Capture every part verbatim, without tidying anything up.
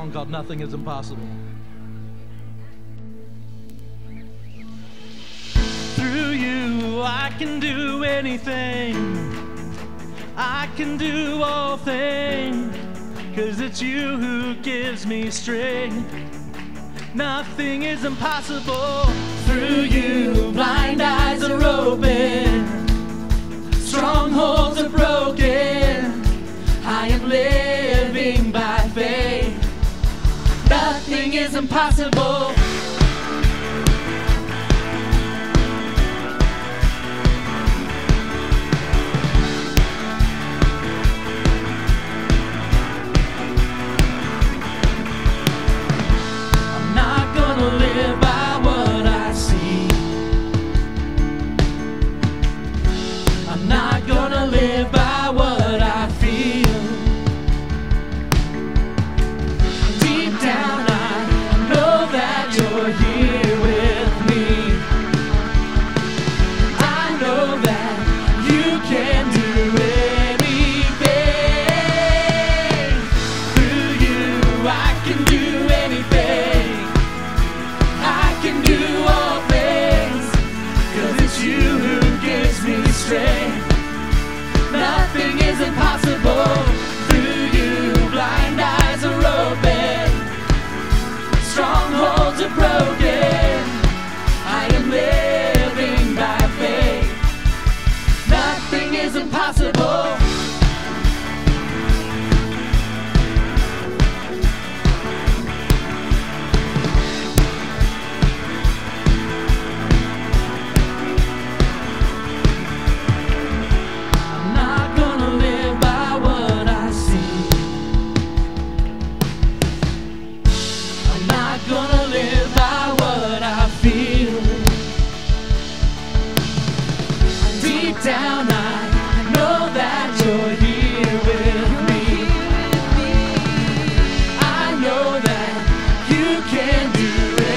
song called Nothing is Impossible. Through you, I can do anything. I can do all things, 'cause it's you who gives me strength. Nothing is impossible. Through you, blind eyes are open, strongholds are broken. I am living by faith. Nothing is impossible. I'm not gonna live by what I see. I'm not gonna live by what I feel. Deep down I know that you're here with me. I know that you can do anything. Through you I can do anything. I can do all things, 'cause it's you who gives me strength. Nothing is impossible. Through you, blind eyes are open, strongholds are broken. I am living by faith. Nothing is impossible. I'm not gonna live by what I see. I'm not gonna live by what I feel. Deep down I know that you're here with me. I know that you can do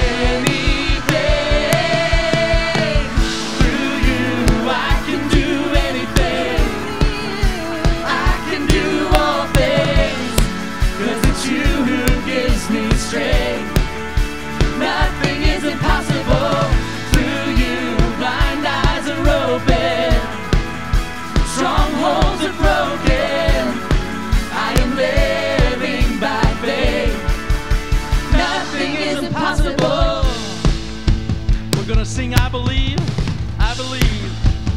anything. Through you I can do anything. I can do all things, 'cause it's you who gives me strength. Nothing is impossible. Through you, blind eyes are open, strongholds are broken. I am living by faith. Nothing is impossible. We're gonna sing I Believe, I Believe.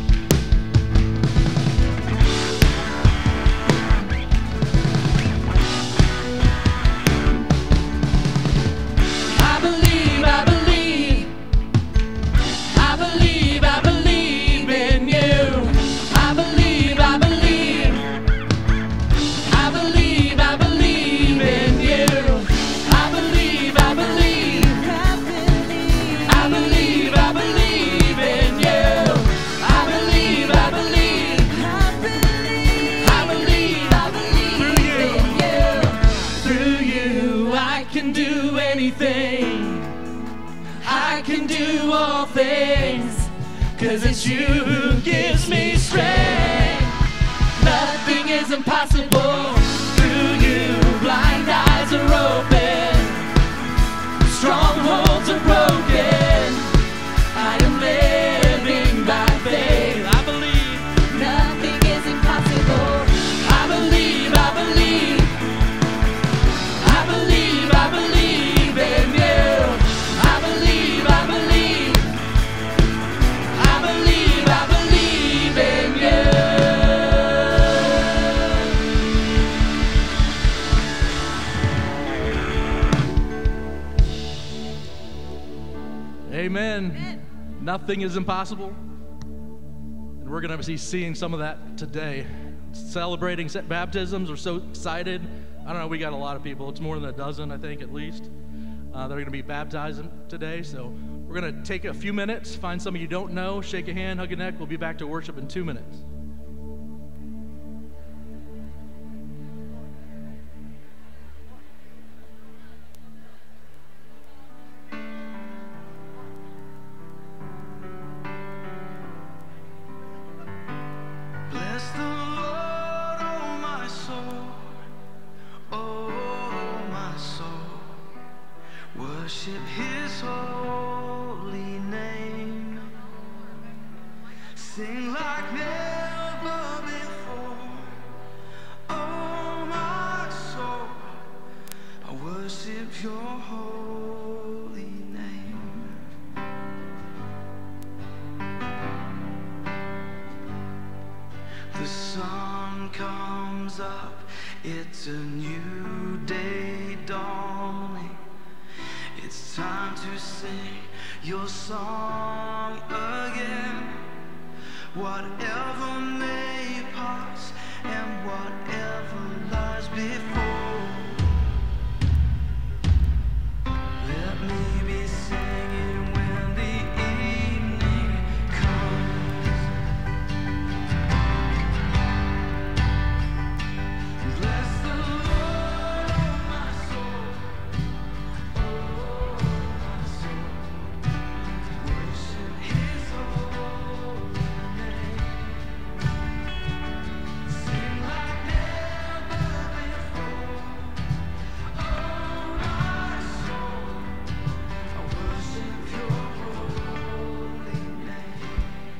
I believe, I believe, I believe, I believe in you. I believe, I believe, I believe, I believe in you. I believe, I believe, I believe, I believe in you. I believe, I believe, I believe, I believe in you. Through you I can do anything. I can do all things, 'cause it's you who gives me strength. Nothing is impossible. Through you, blind eyes are open, strongholds are broken. I am living by faith. I believe. Nothing is impossible. I believe, I believe, I believe, I believe in you. I believe, I believe, I believe, I believe in you. Amen. Nothing is impossible. And we're going to be seeing some of that today. Celebrating baptisms. We're so excited. I don't know, we got a lot of people. It's more than a dozen, I think, at least. Uh, that are going to be baptized today. So we're going to take a few minutes, find some of you don't know, shake a hand, hug a neck. We'll be back to worship in two minutes. Bless the Lord, oh my soul, oh my soul. worship His holy name. Sing like never before. Oh, my soul, I worship Your holy name. The sun comes up, it's a new day dawning. It's time to sing Your song again. Whatever may pass and whatever lies before, let me be singing when the evening comes. Bless the Lord, oh my soul, oh my soul, worship His holy name. Sing like never before, oh my soul, I worship Your holy name.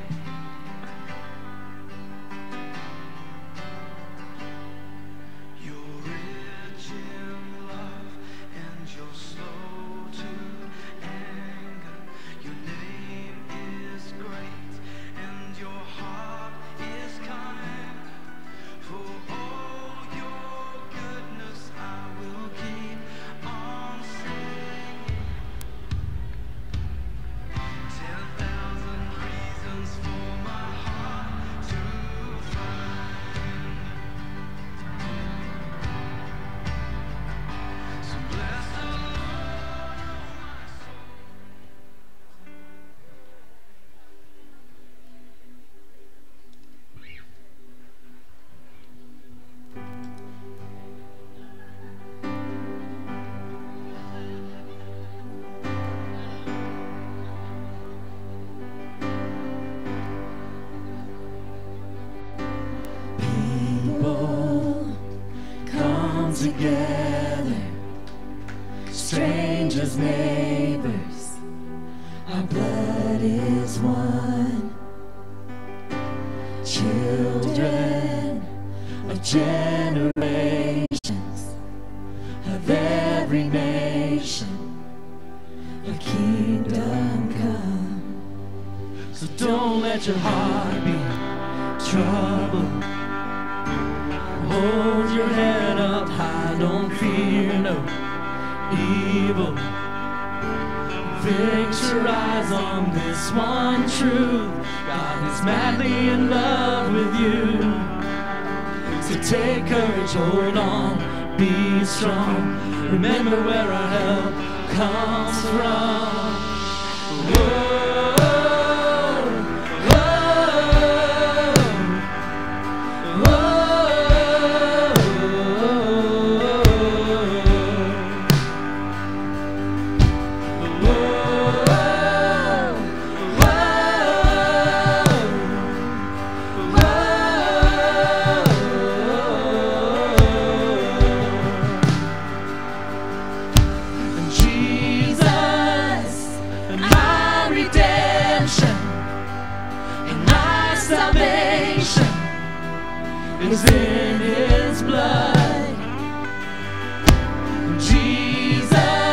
You're rich in love and You're slow to anger. Your name is great and Your heart is kind. For all Your goodness I will keep on singing. Ten thousand reasons for my heart to find. So bless the Lord, oh my soul. People come together, strangers, neighbors, our blood is one. Children of generations, of every nation, a kingdom come. So don't let your heart be troubled. Hold your head up high, don't fear no evil. Fix your eyes on this one truth: God is madly in love with you. So take courage, hold on, be strong. Remember where our help comes from. Whoa, whoa, whoa. Is in His blood. Jesus,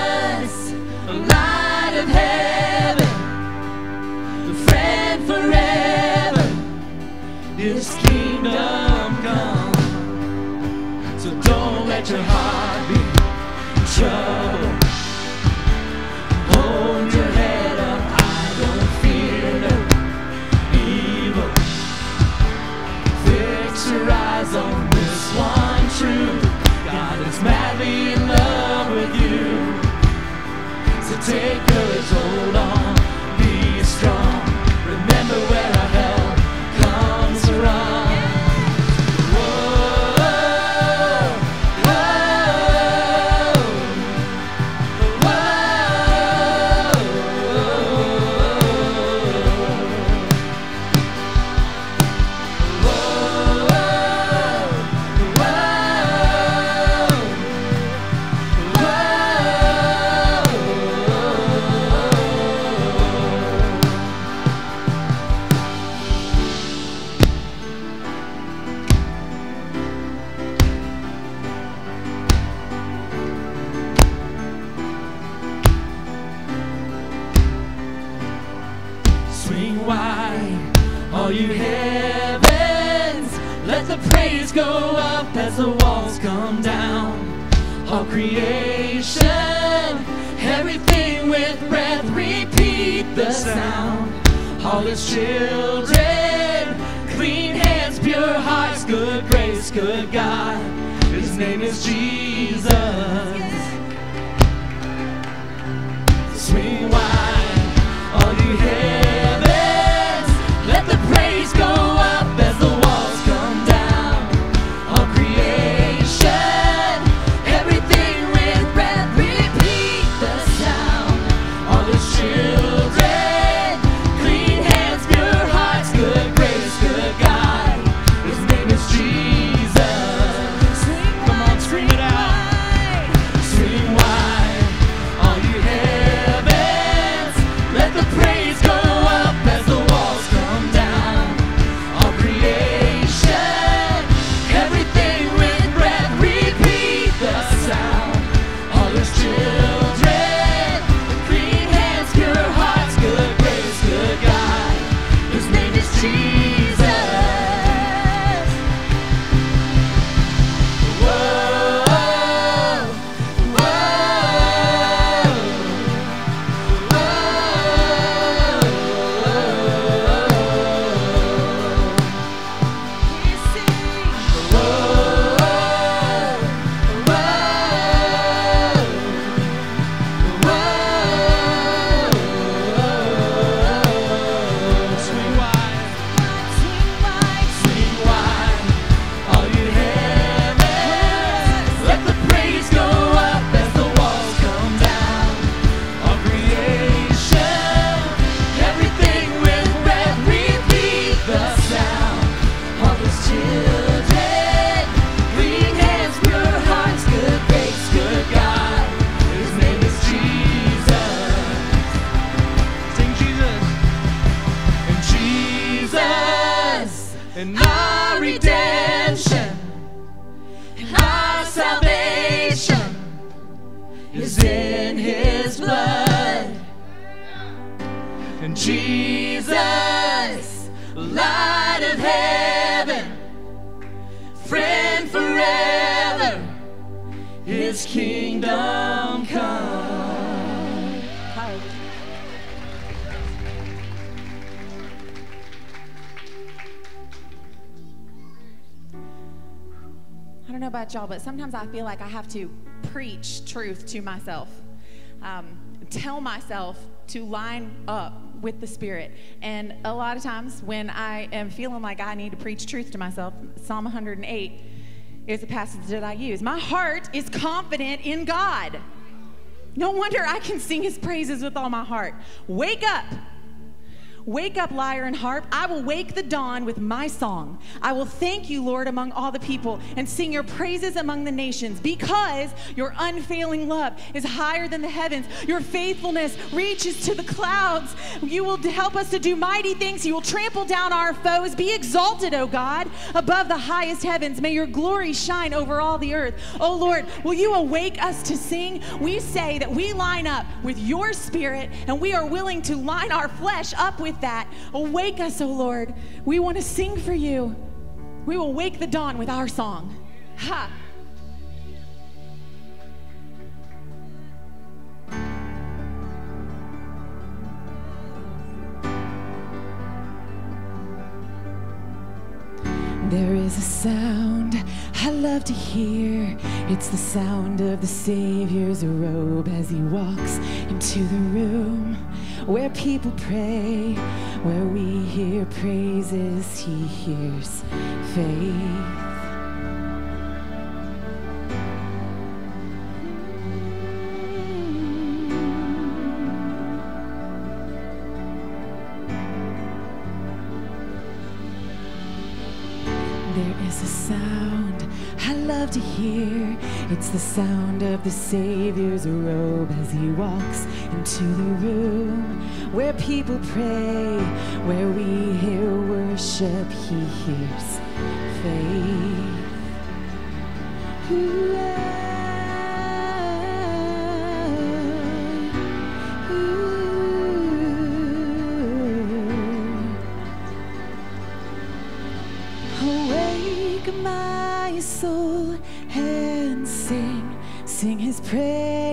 light of heaven, friend forever, His kingdom come. So don't let your heart be troubled. Hold your head up high, don't fear no evil. Fix your eyes on this one truth: God is madly in love with you. So take courage, hold on, be strong. Remember where our help comes from. Whoa, whoa, you heavens, let the praise go up as the walls come down. All creation, everything with breath, repeat the sound. All his children, clean hands, pure hearts, good grace, good God. His name is Jesus. Swing wide, all you heavens, let the praise go up as the walls come down. All creation, everything with breath, repeat the sound. All his children, clean hands, pure hearts, good grace, good God. His name is Jesus. Come on, scream it out. Swing wide, all you heavens, let the praise go up as the walls come down. All creation, everything with breath, repeat the sound. All his children, clean hands, pure hearts, good grace, good God. His name is Jesus. Whoa, whoa, Swing wide, swing wide, all you heavens, let the praise go up as the walls come down. All creation, everything with breath, repeat the sound. All his children, clean hands, pure hearts, good grace, good God. His name is Jesus. Sing Jesus. And Jesus, and our redemption, and our salvation is in his blood. And Jesus, light of heaven, friend forever, his kingdom come. I don't know about y'all, but sometimes I feel like I have to preach truth to myself, um, tell myself to line up with the Spirit. And a lot of times when I am feeling like I need to preach truth to myself, Psalm one hundred eight is a passage that I use. My heart is confident in God. No wonder I can sing his praises with all my heart. Wake up. Wake up, lyre and harp. I will wake the dawn with my song. I will thank you, Lord, among all the people and sing your praises among the nations, because your unfailing love is higher than the heavens. Your faithfulness reaches to the clouds. You will help us to do mighty things. You will trample down our foes. Be exalted, O God, above the highest heavens. May your glory shine over all the earth. O Lord, will you awake us to sing? We say that we line up with your Spirit, and we are willing to line our flesh up with that. Awake us, O Lord. We want to sing for you. We will wake the dawn with our song. Ha! There is a sound I love to hear. It's the sound of the Savior's robe as he walks into the room where people pray, where we hear praises, he hears faith. There is a sound I love to hear. It's the sound of the Savior's robe as he walks into the room where people pray, where we hear worship, he hears faith. Ooh, ooh.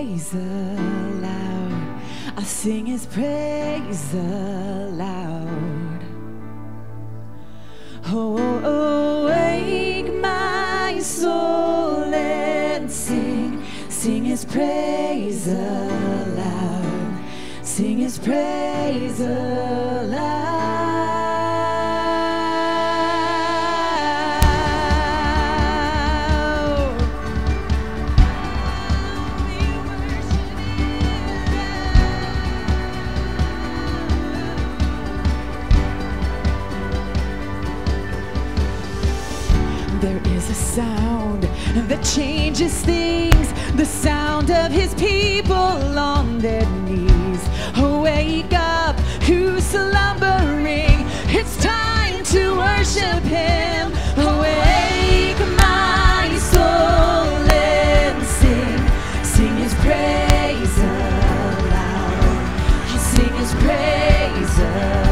praise aloud. I'll sing his praise aloud. Oh, awake my soul and sing, sing his praise aloud, sing his praise aloud. There is a sound that changes things, the sound of his people on their knees. Wake up, who's slumbering? It's time to worship him. Awake, my soul, and sing, sing his praise aloud. I'll sing his praise aloud.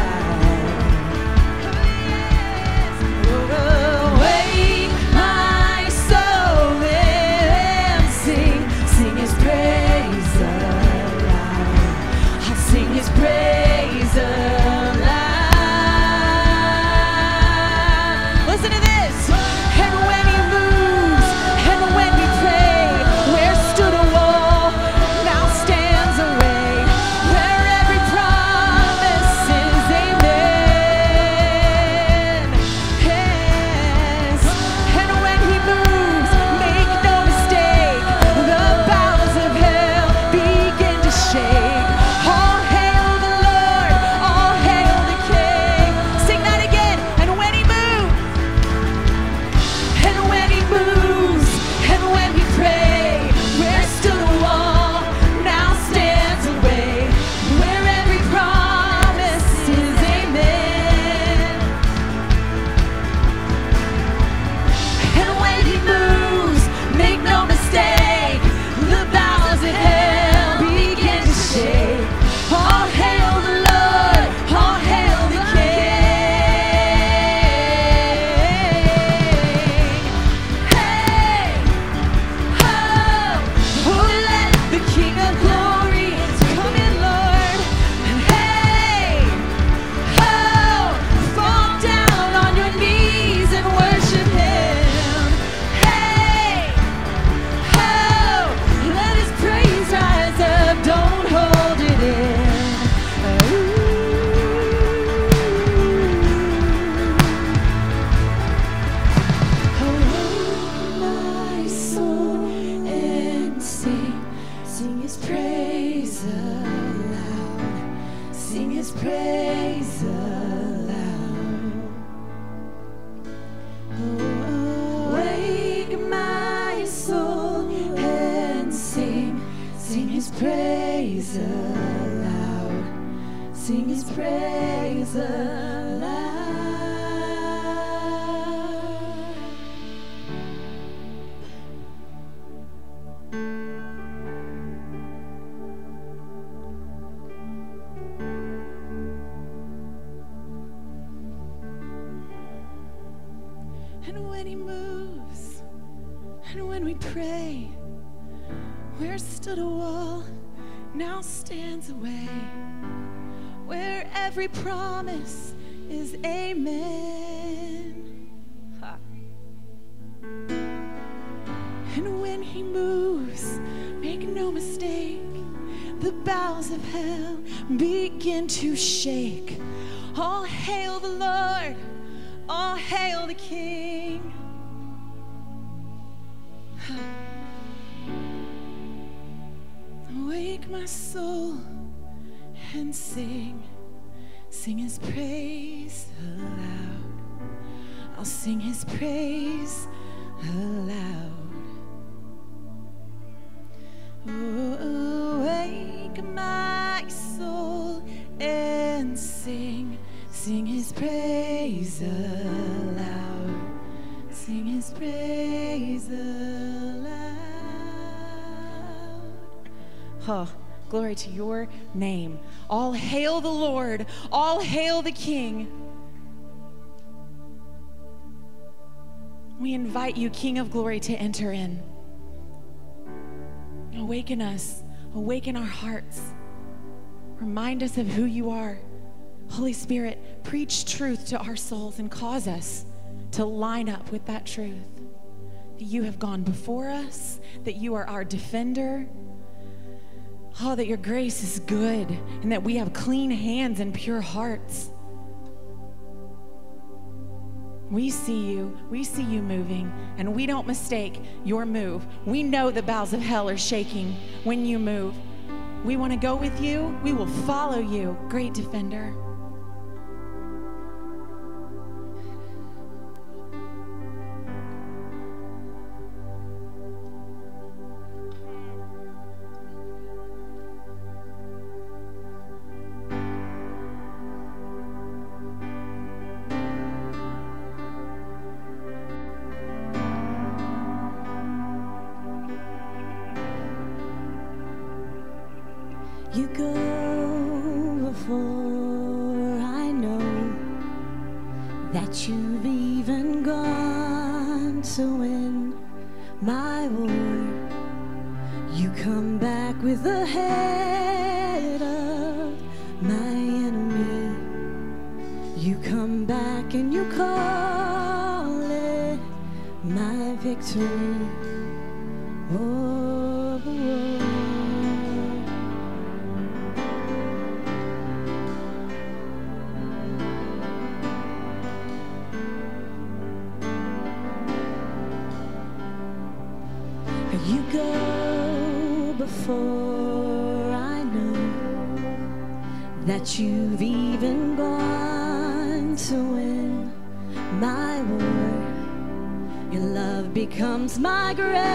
And when he moves, and when we pray, where stood a wall, now stands a way, where every promise is amen. Ha. And when he moves, make no mistake, the bowels of hell begin to shake. All hail the Lord, all hail the King. Awake my soul and sing, sing his praise aloud. I'll sing his praise aloud. Oh, awake my soul and sing, sing his praise aloud. Sing his praise aloud. Oh, glory to your name. All hail the Lord. All hail the King. We invite you, King of glory, to enter in. Awaken us. Awaken our hearts. Remind us of who you are. Holy Spirit, preach truth to our souls and cause us to line up with that truth. That you have gone before us, that you are our defender. Oh, that your grace is good and that we have clean hands and pure hearts. We see you, we see you moving, and we don't mistake your move. We know the bowels of hell are shaking when you move. We want to go with you. We will follow you, great defender. You go before I know that you've even gone to win my war. You come back with the head of my enemy. You come back and you call it my victory. Oh, oh. You go before I know that you've even gone to win my war. Your love becomes my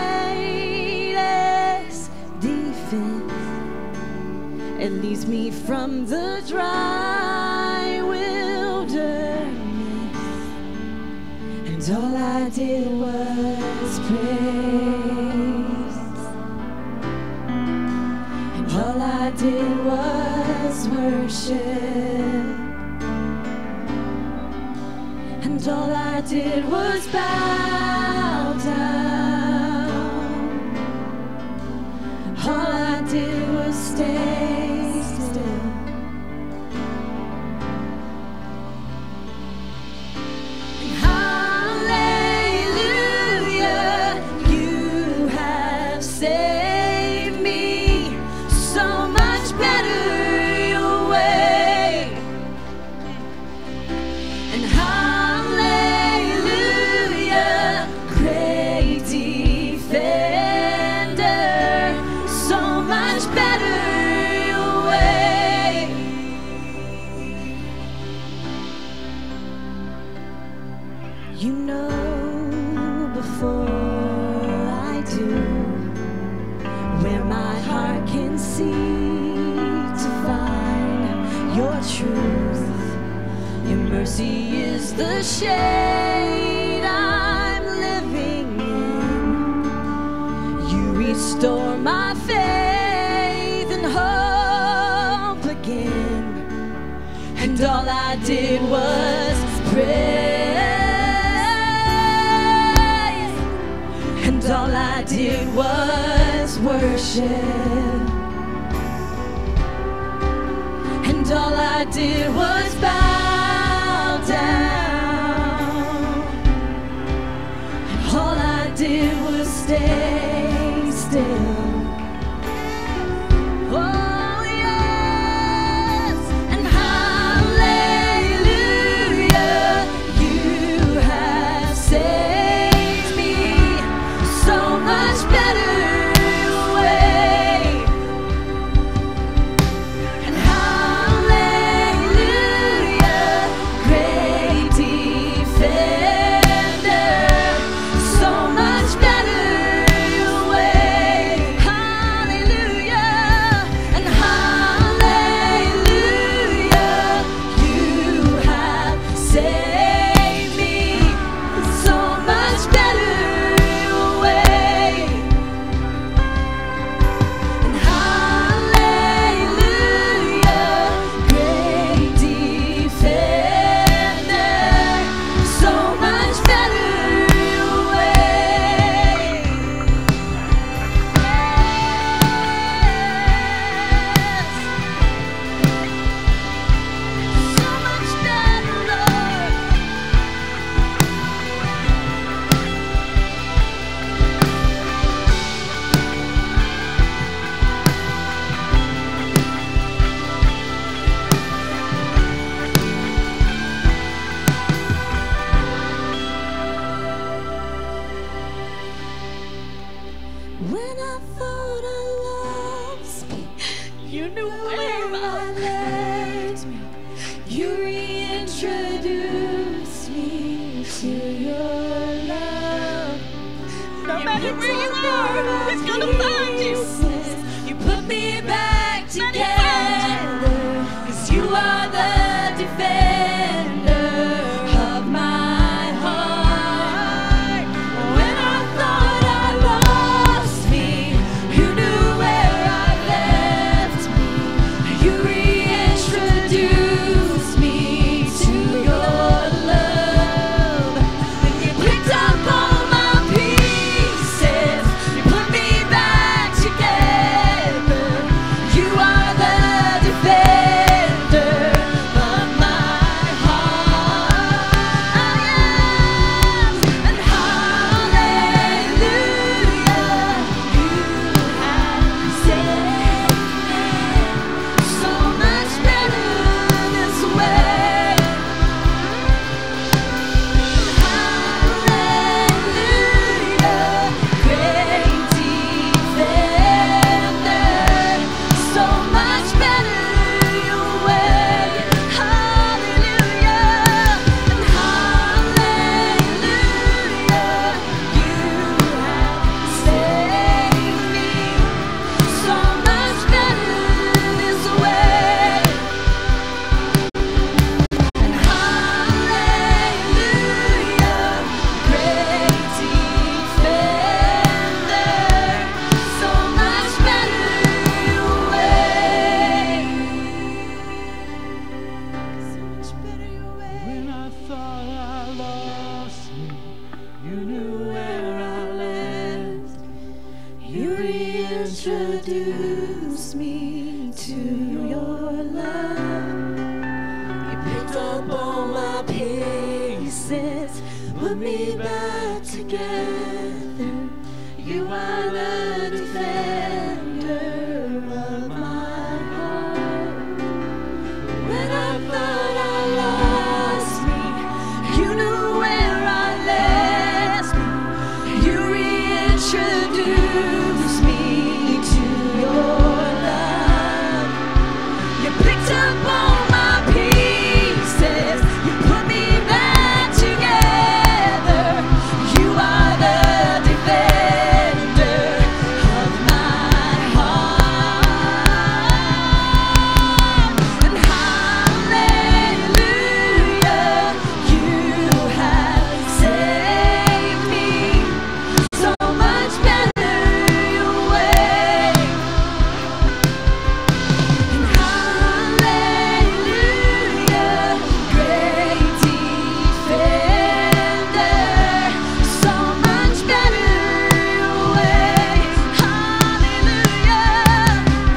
greatest defense. It leads me from the dry wilderness, and all I did was pray. All I did was worship, and all I did was bow down. All I did was stay still. Hallelujah, you have saved. You know before I do where my heart can see to find your truth. Your mercy is the shade I'm living in. You restore my faith and hope again. And all I did was pray. And all I did was worship, and all I did was bow down, and all I did was stay still. Oh yes, and hallelujah, you have saved. Hallelujah. introduced me to your love. You picked up all my pieces, put me back together. You are the defender of my heart. When I thought I lost me, you knew where I left me. You reintroduced me to your love. You picked up all my pieces, you put me back together. You are the defender of my heart. And hallelujah, you have saved me so much better your way. And hallelujah, great defender, so much better your way. Hallelujah,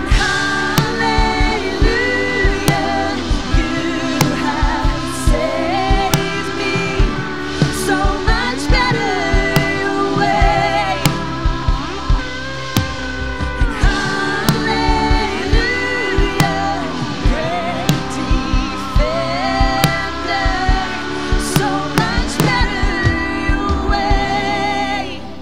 hallelujah, you have saved me so much better your way. Hallelujah, great defender, so much better your way.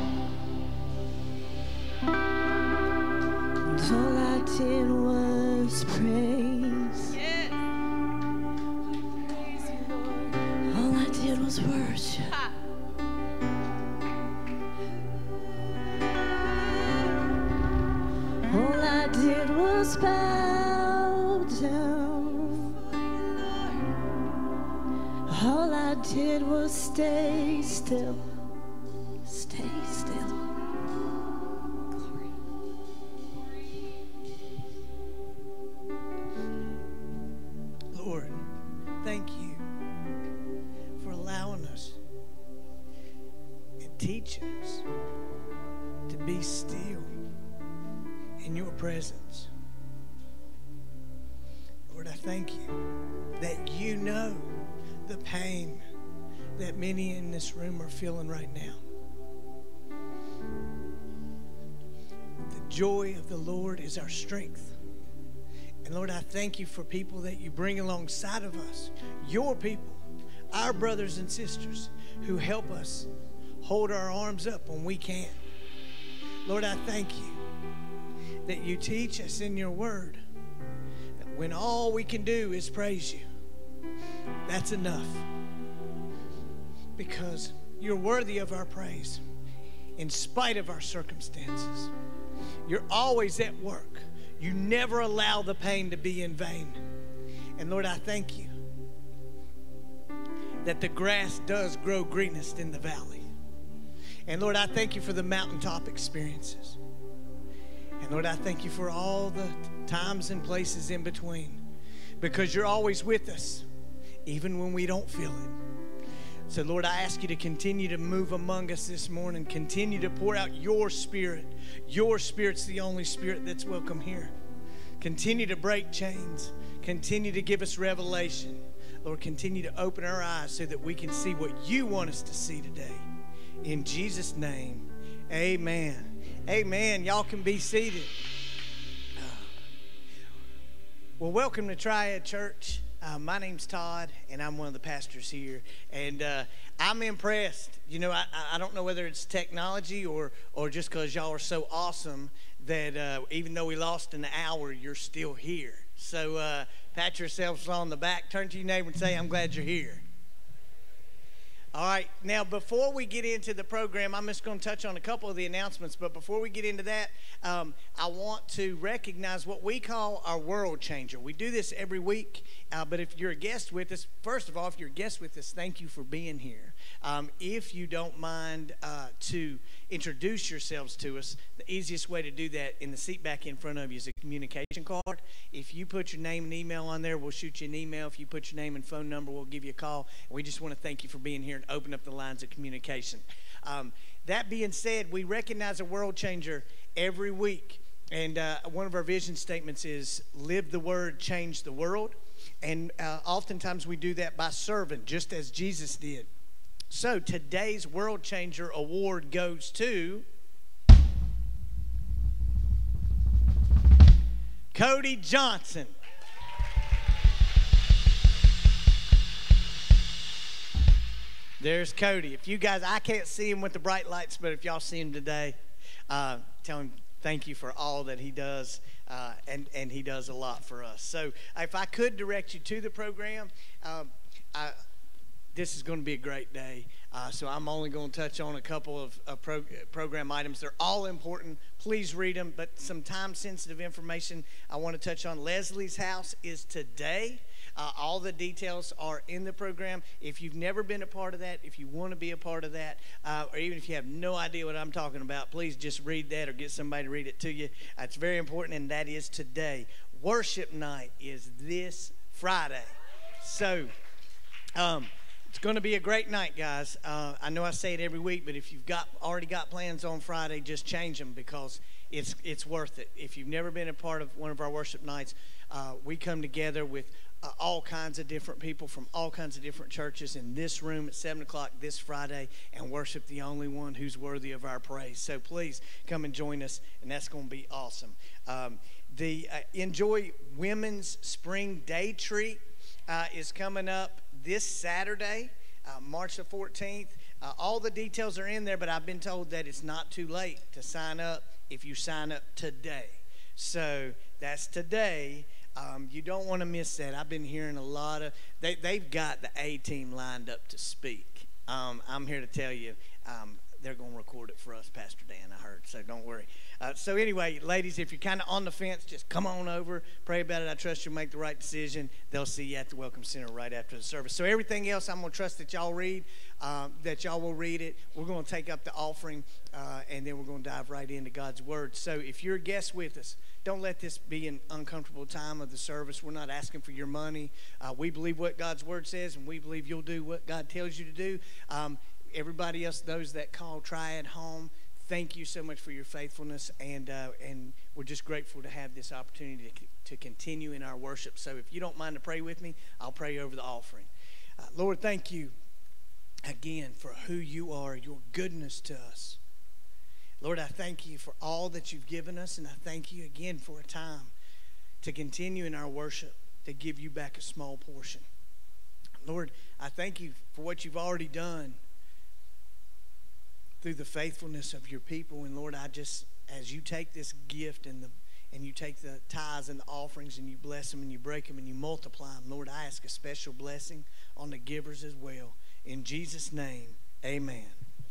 And all I did was praise. All I did was worship. All I did was bow down. All I did was stay still. Stay still. Lord, thank you for allowing us and teaching us to be still in your presence. Lord, I thank you that you know the pain that many in this room are feeling right now. The joy of the Lord is our strength. And Lord, I thank you for people that you bring alongside of us, your people, our brothers and sisters who help us hold our arms up when we can't. Lord, I thank you that you teach us in your word that when all we can do is praise you, that's enough. Because you're worthy of our praise in spite of our circumstances. You're always at work. You never allow the pain to be in vain. And Lord, I thank you that the grass does grow greenest in the valley. And Lord, I thank you for the mountaintop experiences. And Lord, I thank you for all the times and places in between, because you're always with us, even when we don't feel it. So Lord, I ask you to continue to move among us this morning. Continue to pour out your spirit. Your spirit's the only spirit that's welcome here. Continue to break chains. Continue to give us revelation. Lord, continue to open our eyes so that we can see what you want us to see today. In Jesus' name, amen. Amen. Y'all can be seated. Well, welcome to Triad Church. Uh, my name's Todd, and I'm one of the pastors here. And uh, I'm impressed. You know, I, I don't know whether it's technology or, or just because y'all are so awesome that uh, even though we lost an hour, you're still here. So uh, pat yourselves on the back, turn to your neighbor and say, I'm glad you're here. All right, now before we get into the program, I'm just going to touch on a couple of the announcements. But before we get into that, um, I want to recognize what we call our world changer. We do this every week, uh, but if you're a guest with us, first of all, if you're a guest with us, thank you for being here. Um, if you don't mind uh, to introduce yourselves to us, the easiest way to do that in the seat back in front of you is a communication card. If you put your name and email on there, we'll shoot you an email. If you put your name and phone number, we'll give you a call. And we just want to thank you for being here and open up the lines of communication. Um, that being said, we recognize a world changer every week. And uh, one of our vision statements is live the word, change the world. And uh, oftentimes we do that by serving, just as Jesus did. So today's World Changer Award goes to Cody Johnson. There's Cody. If you guys, I can't see him with the bright lights, but if y'all see him today, uh, tell him thank you for all that he does, uh, and, and he does a lot for us. So if I could direct you to the program, uh, I, this is going to be a great day. Uh, so I'm only going to touch on a couple of, of pro, program items. They're all important. Please read them, but some time-sensitive information I want to touch on. Leslie's house is today. Uh, all the details are in the program. If you've never been a part of that, if you want to be a part of that, uh, or even if you have no idea what I'm talking about, please just read that or get somebody to read it to you. Uh, it's very important, and that is today. Worship night is this Friday. So, um, it's going to be a great night, guys. Uh, I know I say it every week, but if you've got already got plans on Friday, just change them because it's it's worth it. If you've never been a part of one of our worship nights, uh, we come together with uh, all kinds of different people from all kinds of different churches in this room at seven o'clock this Friday and worship the only one who's worthy of our praise. So please come and join us, and that's going to be awesome. Um, the uh, Enjoy Women's Spring Day Treat uh, is coming up this Saturday, uh, March the fourteenth. Uh, all the details are in there, but I've been told that it's not too late to sign up if you sign up today. So that's today. Um, you don't want to miss that. I've been hearing a lot of, they, they've got the A-team lined up to speak. Um, I'm here to tell you, um, they're going to record it for us, Pastor Dan, I heard, so don't worry. Uh, so anyway, ladies, if you're kind of on the fence, just come on over, pray about it. I trust you'll make the right decision. They'll see you at the Welcome Center right after the service. So everything else, I'm going to trust that y'all read, uh, that y'all will read it. We're going to take up the offering, uh, and then we're going to dive right into God's Word. So if you're a guest with us, don't let this be an uncomfortable time of the service. We're not asking for your money. Uh, we believe what God's Word says, and we believe you'll do what God tells you to do. Um, everybody else, those that call Triad home, thank you so much for your faithfulness, and uh, and we're just grateful to have this opportunity to, to continue in our worship. So if you don't mind to pray with me, I'll pray over the offering. Uh, Lord, thank you again for who you are, your goodness to us. Lord, I thank you for all that you've given us, and I thank you again for a time to continue in our worship, to give you back a small portion. Lord, I thank you for what you've already done through the faithfulness of your people. And Lord, I just, as you take this gift and the and you take the tithes and the offerings and you bless them and you break them and you multiply them, Lord, I ask a special blessing on the givers as well. In Jesus' name, amen.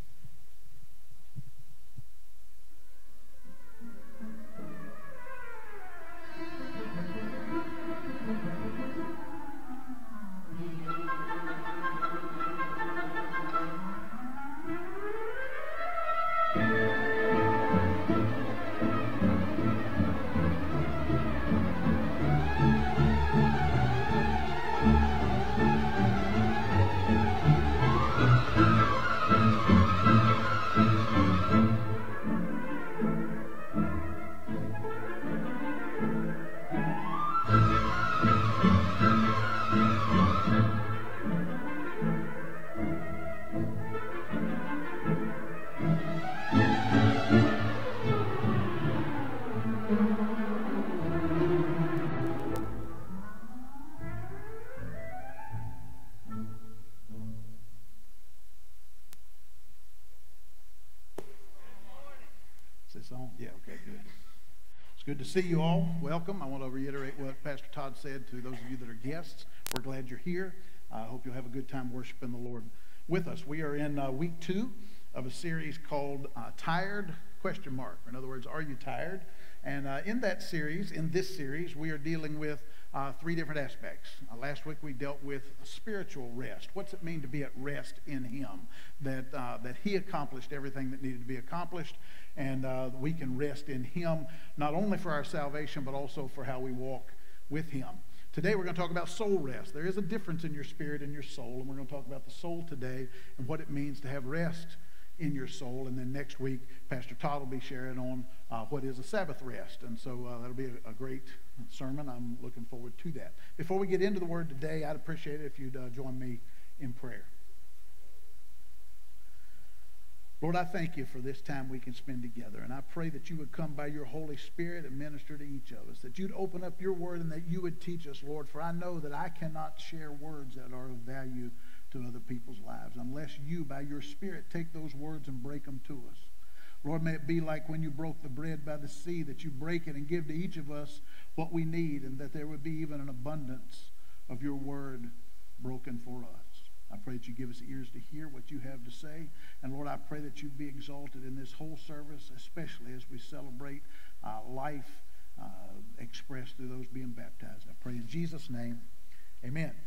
On? Yeah, okay, good. It's good to see you all. Welcome. I want to reiterate what Pastor Todd said to those of you that are guests. We're glad you're here. I uh, hope you'll have a good time worshiping the Lord with us. We are in uh, week two of a series called uh, Tired? Question mark. In other words, are you tired? And uh, in that series, in this series, we are dealing with uh, three different aspects. Uh, last week we dealt with spiritual rest. What's it mean to be at rest in Him? That uh, that He accomplished everything that needed to be accomplished, and uh, we can rest in Him, not only for our salvation, but also for how we walk with Him. Today we're going to talk about soul rest. There is a difference in your spirit and your soul, and we're going to talk about the soul today and what it means to have rest in your soul. And then next week, Pastor Todd will be sharing on uh, what is a Sabbath rest. And so uh, that'll be a, a great sermon. I'm looking forward to that. Before we get into the Word today, I'd appreciate it if you'd uh, join me in prayer. Lord, I thank you for this time we can spend together, and I pray that you would come by your Holy Spirit and minister to each of us, that you'd open up your word and that you would teach us, Lord, for I know that I cannot share words that are of value to other people's lives unless you, by your Spirit, take those words and break them to us. Lord, may it be like when you broke the bread by the sea, that you break it and give to each of us what we need, and that there would be even an abundance of your word broken for us. I pray that you give us ears to hear what you have to say. And Lord, I pray that you'd be exalted in this whole service, especially as we celebrate uh, life uh, expressed through those being baptized. I pray in Jesus' name, amen. Amen.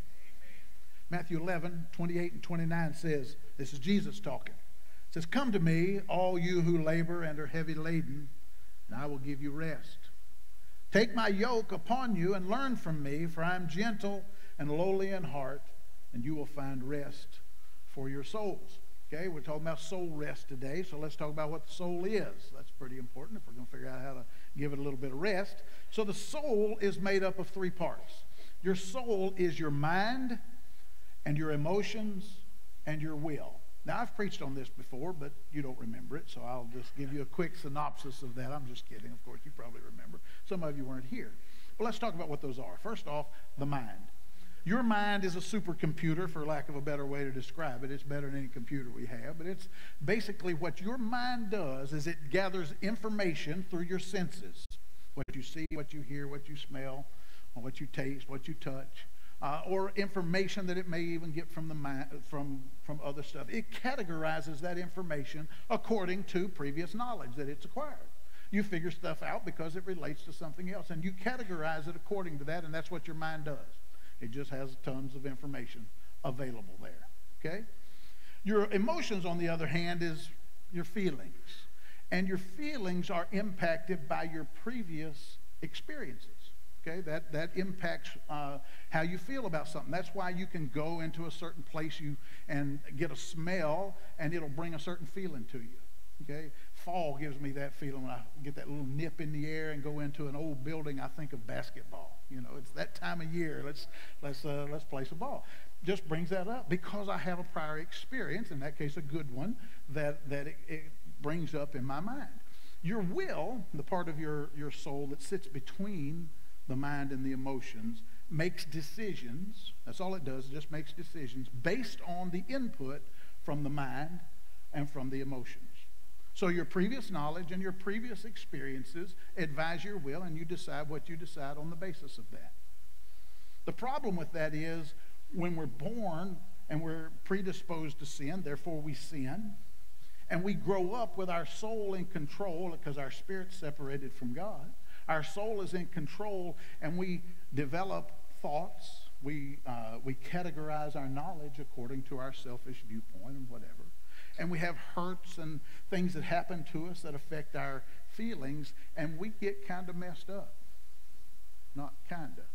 Matthew eleven, twenty-eight and twenty-nine says, this is Jesus talking. It says, come to me, all you who labor and are heavy laden, and I will give you rest. Take my yoke upon you and learn from me, for I am gentle and lowly in heart, and you will find rest for your souls. Okay, we're talking about soul rest today, so let's talk about what the soul is. That's pretty important if we're going to figure out how to give it a little bit of rest. So the soul is made up of three parts. Your soul is your mind and your emotions and your will. Now, I've preached on this before, but you don't remember it, so I'll just give you a quick synopsis of that. I'm just kidding. Of course, you probably remember. Some of you weren't here. But let's talk about what those are. First off, the mind. Your mind is a supercomputer, for lack of a better way to describe it. It's better than any computer we have. But it's basically what your mind does is it gathers information through your senses. What you see, what you hear, what you smell, what you taste, what you touch. Uh, or information that it may even get from the mind, from, from other stuff. It categorizes that information according to previous knowledge that it's acquired. You figure stuff out because it relates to something else. And you categorize it according to that, and that's what your mind does. It just has tons of information available there, okay? Your emotions, on the other hand, is your feelings. And your feelings are impacted by your previous experiences, okay? That, that impacts uh, how you feel about something. That's why you can go into a certain place you and get a smell, and it'll bring a certain feeling to you, okay? Fall gives me that feeling when I get that little nip in the air and go into an old building. I think of basketball. You know, it's that time of year. Let's let's uh, let's play some ball. Just brings that up because I have a prior experience, in that case, a good one that that it, it brings up in my mind. Your will, the part of your your soul that sits between the mind and the emotions, makes decisions. That's all it does. It just makes decisions based on the input from the mind and from the emotions. So your previous knowledge and your previous experiences advise your will, and you decide what you decide on the basis of that. The problem with that is when we're born and we're predisposed to sin, therefore we sin, and we grow up with our soul in control because our spirit's separated from God. Our soul is in control, and we develop thoughts. We, uh, we categorize our knowledge according to our selfish viewpoint and whatever. And we have hurts and things that happen to us that affect our feelings, and we get kind of messed up. Not kind of.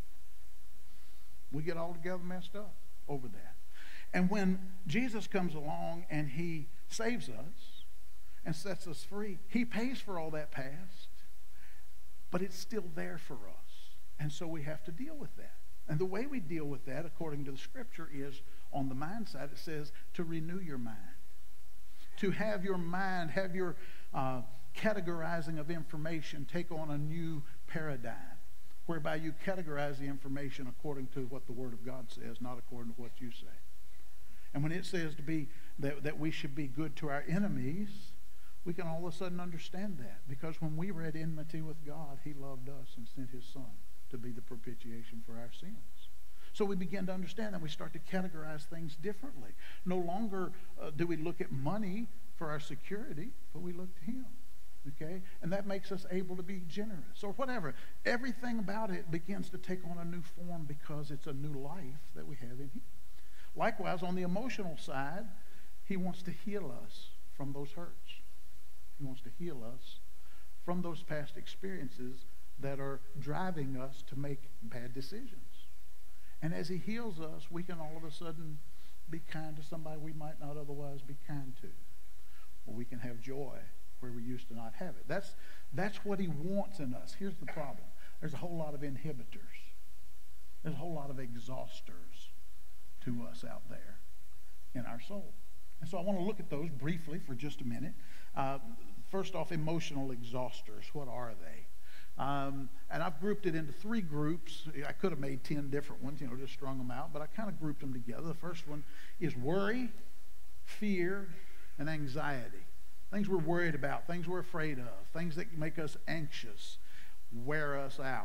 We get altogether messed up over that. And when Jesus comes along and he saves us and sets us free, he pays for all that past, but it's still there for us. And so we have to deal with that. And the way we deal with that, according to the scripture, is on the mind side, it says to renew your mind. To have your mind, have your uh, categorizing of information take on a new paradigm, whereby you categorize the information according to what the Word of God says, not according to what you say. And when it says to be that, that we should be good to our enemies, we can all of a sudden understand that. Because when we were at enmity with God, he loved us and sent his Son to be the propitiation for our sins. So we begin to understand that. We start to categorize things differently. No longer uh, do we look at money for our security, but we look to him. Okay? And that makes us able to be generous or whatever. Everything about it begins to take on a new form because it's a new life that we have in him. Likewise, on the emotional side, he wants to heal us from those hurts. He wants to heal us from those past experiences that are driving us to make bad decisions. And as he heals us, we can all of a sudden be kind to somebody we might not otherwise be kind to. where we can have joy where we used to not have it. That's, that's what he wants in us. Here's the problem. There's a whole lot of inhibitors. There's a whole lot of exhausters to us out there in our soul. And so I want to look at those briefly for just a minute. Uh, first off, emotional exhausters. What are they? Um, and I've grouped it into three groups. I could have made ten different ones, you know, just strung them out, but I kind of grouped them together. The first one is worry, fear, and anxiety. Things we're worried about, things we're afraid of, things that make us anxious, wear us out.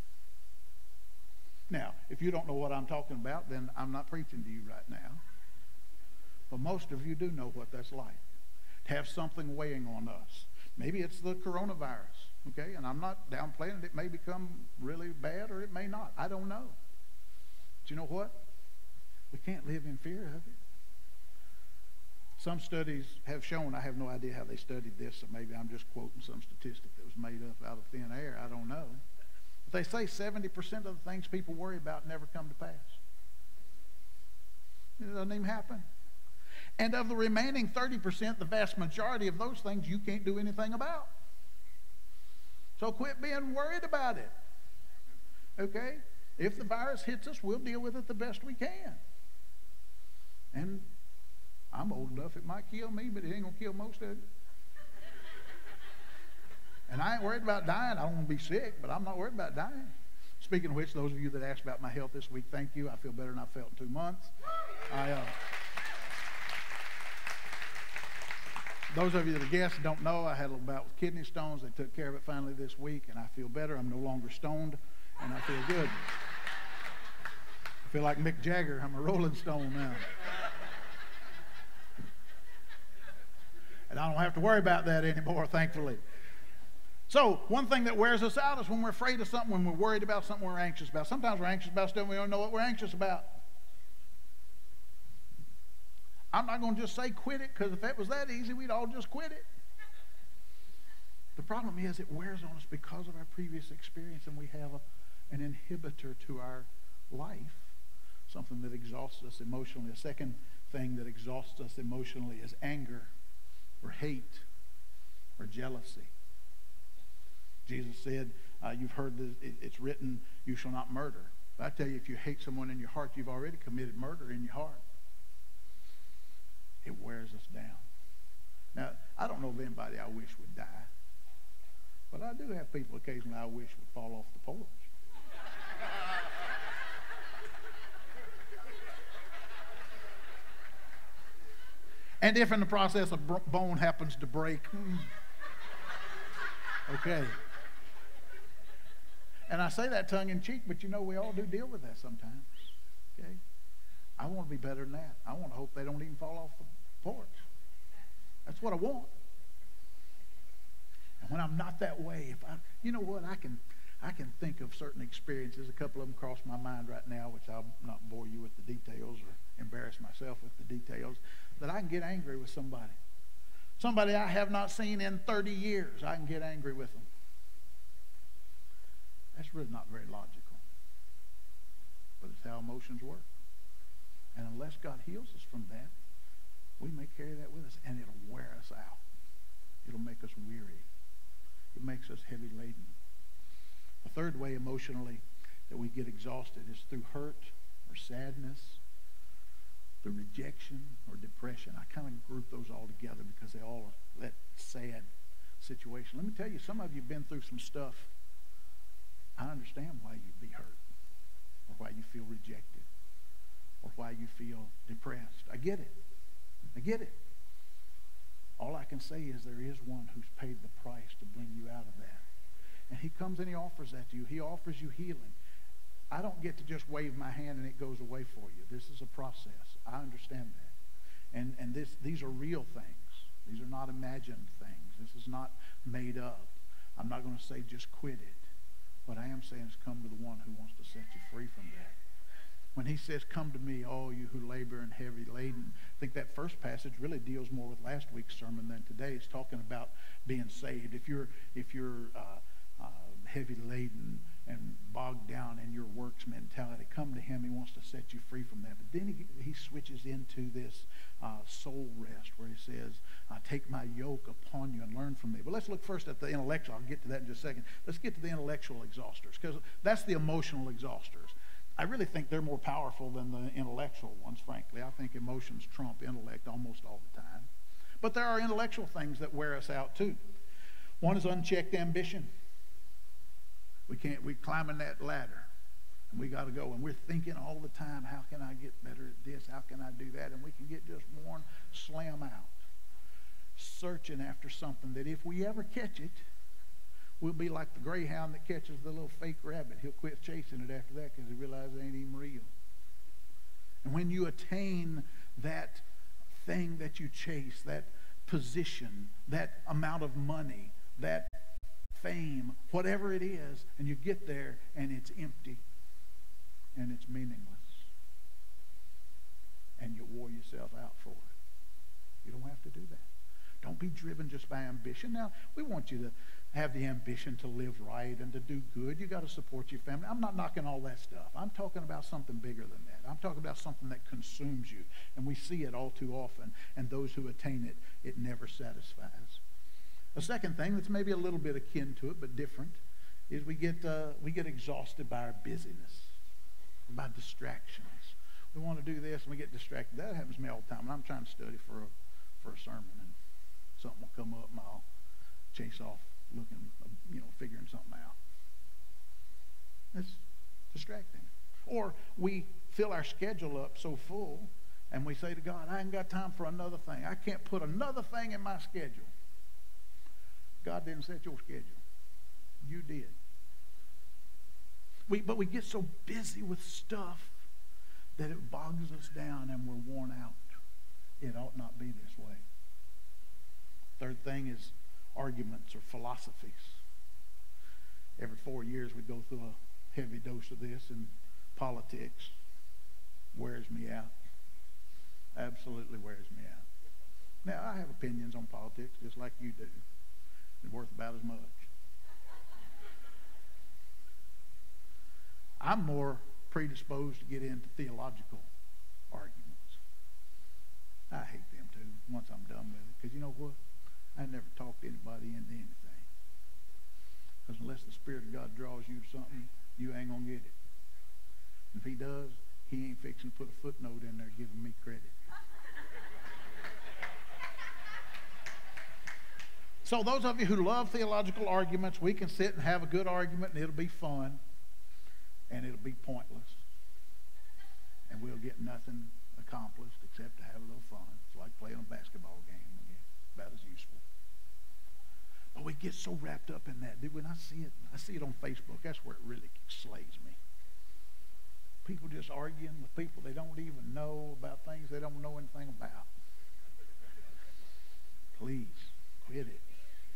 Now, if you don't know what I'm talking about, then I'm not preaching to you right now. But most of you do know what that's like. To have something weighing on us. Maybe it's the coronavirus, okay? And I'm not downplaying it. It may become really bad or it may not. I don't know. But you know what? We can't live in fear of it. Some studies have shown, I have no idea how they studied this, so maybe I'm just quoting some statistic that was made up out of thin air. I don't know. But they say seventy percent of the things people worry about never come to pass. It doesn't even happen. And of the remaining thirty percent, the vast majority of those things you can't do anything about. So quit being worried about it. Okay? If the virus hits us, we'll deal with it the best we can. And I'm old enough, it might kill me, but it ain't going to kill most of it. And I ain't worried about dying. I don't want to be sick, but I'm not worried about dying. Speaking of which, those of you that asked about my health this week, thank you. I feel better than I felt in two months. I, uh, those of you that are guests don't know, I had a little bout with kidney stones. They took care of it finally this week, and I feel better. I'm no longer stoned, and I feel good. I feel like Mick Jagger. I'm a Rolling Stone now. And I don't have to worry about that anymore, thankfully. So, one thing that wears us out is when we're afraid of something, when we're worried about something we're anxious about. Sometimes we're anxious about stuff and we don't know what we're anxious about. I'm not going to just say quit it, because if it was that easy, we'd all just quit it. The problem is it wears on us because of our previous experience, and we have a, an inhibitor to our life, something that exhausts us emotionally. A second thing that exhausts us emotionally is anger, or hate, or jealousy. Jesus said, uh, you've heard this, it, it's written, you shall not murder. But I tell you, if you hate someone in your heart, you've already committed murder in your heart. It wears us down. Now, I don't know of anybody I wish would die, but I do have people occasionally I wish would fall off the porch. And if in the process a bone happens to break, okay. And I say that tongue in cheek, but you know we all do deal with that sometimes, okay? I want to be better than that. I want to hope they don't even fall off the porch. That's what I want. And when I'm not that way, if I, you know what, I can, I can think of certain experiences. A couple of them cross my mind right now, which I'll not bore you with the details or embarrass myself with the details, that I can get angry with somebody. Somebody I have not seen in thirty years, I can get angry with them. That's really not very logical. But it's how emotions work. And unless God heals us from that, we may carry that with us, and it'll wear us out. It'll make us weary. It makes us heavy laden. The third way emotionally that we get exhausted is through hurt or sadness, through rejection or depression. I kind of group those all together because they all are that sad situation. Let me tell you, some of you have been through some stuff. I understand why you'd be hurt, or why you feel rejected, or why you feel depressed. I get it. I get it. All I can say is there is one who's paid the price to bring you out of that. And he comes and he offers that to you. He offers you healing. I don't get to just wave my hand and it goes away for you. This is a process. I understand that. And, and this, these are real things. These are not imagined things. This is not made up. I'm not going to say just quit it. What I am saying is come to the one who wants to set you free from that. When he says, come to me, all you who labor and heavy laden, I think that first passage really deals more with last week's sermon than today. It's talking about being saved. If you're, if you're uh, uh, heavy laden, and bogged down in your works mentality, come to him. He wants to set you free from that. But then he, he switches into this uh, soul rest where he says, uh, take my yoke upon you and learn from me. But let's look first at the intellectual. I'll get to that in just a second. Let's get to the intellectual exhausters, because that's the emotional exhausters. I really think they're more powerful than the intellectual ones, frankly. I think emotions trump intellect almost all the time. But there are intellectual things that wear us out too. One is unchecked ambition. We can't, we're climbing that ladder, and we got to go. And we're thinking all the time, how can I get better at this? How can I do that? And we can get just one slam out, searching after something that if we ever catch it, we'll be like the greyhound that catches the little fake rabbit. He'll quit chasing it after that because he realizes it ain't even real. And when you attain that thing that you chase, that position, that amount of money, that fame, whatever it is, and you get there and it's empty and it's meaningless, and you wore yourself out for it. You don't have to do that. Don't be driven just by ambition. Now, we want you to have the ambition to live right and to do good. You got to support your family. I'm not knocking all that stuff. I'm talking about something bigger than that. I'm talking about something that consumes you, and we see it all too often, and those who attain it, it never satisfies. A second thing that's maybe a little bit akin to it, but different, is we get, uh, we get exhausted by our busyness, by distractions. We want to do this, and we get distracted. That happens to me all the time. When I'm trying to study for a, for a sermon, and something will come up, and I'll chase off looking, you know, figuring something out. That's distracting. Or we fill our schedule up so full, and we say to God, I ain't got time for another thing. I can't put another thing in my schedule. God didn't set your schedule. You did. We, but we get so busy with stuff that it bogs us down and we're worn out. It ought not be this way. Third thing is arguments or philosophies. Every four years we go through a heavy dose of this, and politics wears me out. Absolutely wears me out. Now, I have opinions on politics just like you do. They're worth about as much. I'm more predisposed to get into theological arguments. I hate them too once I'm done with it, because you know what? I never talk to anybody into anything. Because unless the Spirit of God draws you to something, you ain't going to get it. And if he does, he ain't fixing to put a footnote in there giving me credit. So those of you who love theological arguments, we can sit and have a good argument, and it'll be fun, and it'll be pointless. And we'll get nothing accomplished except to have a little fun. It's like playing a basketball game. About as useful. But we get so wrapped up in that. Dude, when I see it, I see it on Facebook. That's where it really slays me. People just arguing with people they don't even know about things they don't know anything about. Please, quit it.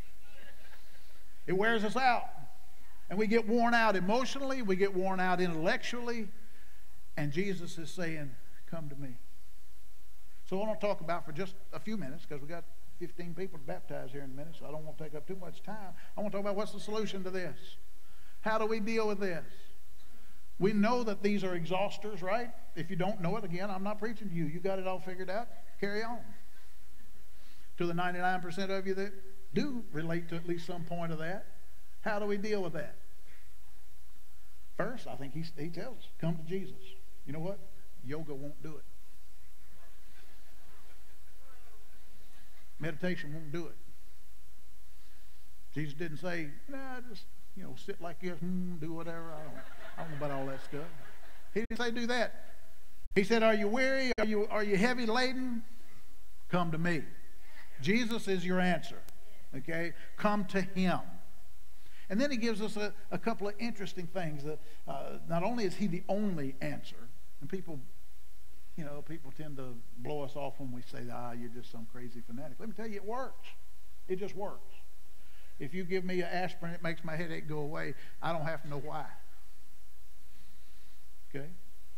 It wears us out. And we get worn out emotionally. We get worn out intellectually. And Jesus is saying, come to me. So I want to talk about for just a few minutes, because we got fifteen people to baptize here in a minute, so I don't want to take up too much time. I want to talk about what's the solution to this. How do we deal with this? We know that these are exhausters, right? If you don't know it, again, I'm not preaching to you. You got it all figured out. Carry on. To the ninety-nine percent of you that do relate to at least some point of that, how do we deal with that? First, I think he, he tells us, come to Jesus. You know what? Yoga won't do it. Meditation won't do it. Jesus didn't say, nah, just, you know, sit like this, hmm, do whatever. I don't, I don't know about all that stuff. He didn't say do that. He said, are you weary? Are you, are you heavy laden? Come to me. Jesus is your answer. Okay? Come to him. And then he gives us a, a couple of interesting things. That, uh, not only is he the only answer, and people... You know, people tend to blow us off when we say, ah, you're just some crazy fanatic. Let me tell you, it works. It just works. If you give me an aspirin, it makes my headache go away. I don't have to know why. Okay?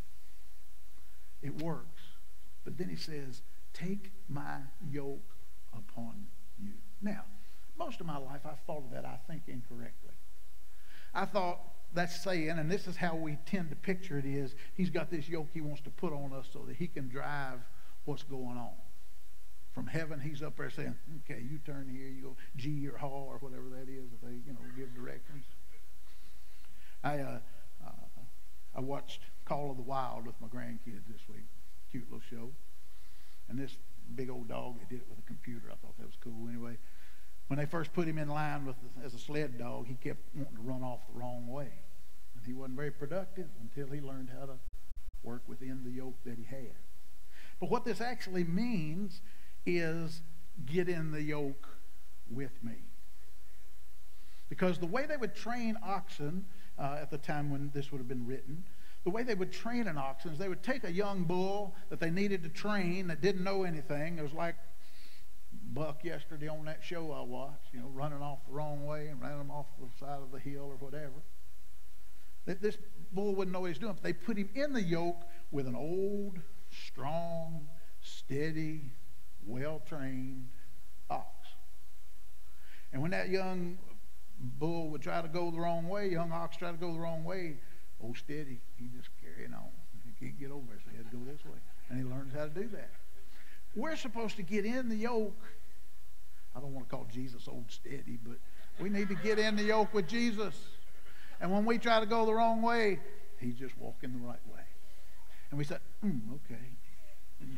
It works. But then he says, take my yoke upon you. Now, most of my life I've thought of that, I think, incorrectly. I thought, that's saying, and this is how we tend to picture it, is he's got this yoke he wants to put on us so that he can drive what's going on. From heaven, he's up there saying, okay, you turn here, you go G or Haw or whatever that is, if they, you know, give directions. I, uh, uh, I watched Call of the Wild with my grandkids this week. Cute little show. And this big old dog, they did it with a computer. I thought that was cool. Anyway, when they first put him in line with the, as a sled dog, he kept wanting to run off the wrong way. And he wasn't very productive until he learned how to work within the yoke that he had. But what this actually means is get in the yoke with me. Because the way they would train oxen uh, at the time when this would have been written, the way they would train an oxen is they would take a young bull that they needed to train that didn't know anything. It was like Buck yesterday on that show I watched, you know, running off the wrong way and ran him off the side of the hill or whatever. This bull wouldn't know what he's doing. But they put him in the yoke with an old, strong, steady, well-trained ox. And when that young bull would try to go the wrong way, young ox try to go the wrong way, old steady, he just carrying on. He can't get over it, so he had to go this way. And he learns how to do that. We're supposed to get in the yoke. I don't want to call Jesus old steady, but we need to get in the yoke with Jesus. And when we try to go the wrong way, he's just walking the right way. And we say, mm, okay. Mm.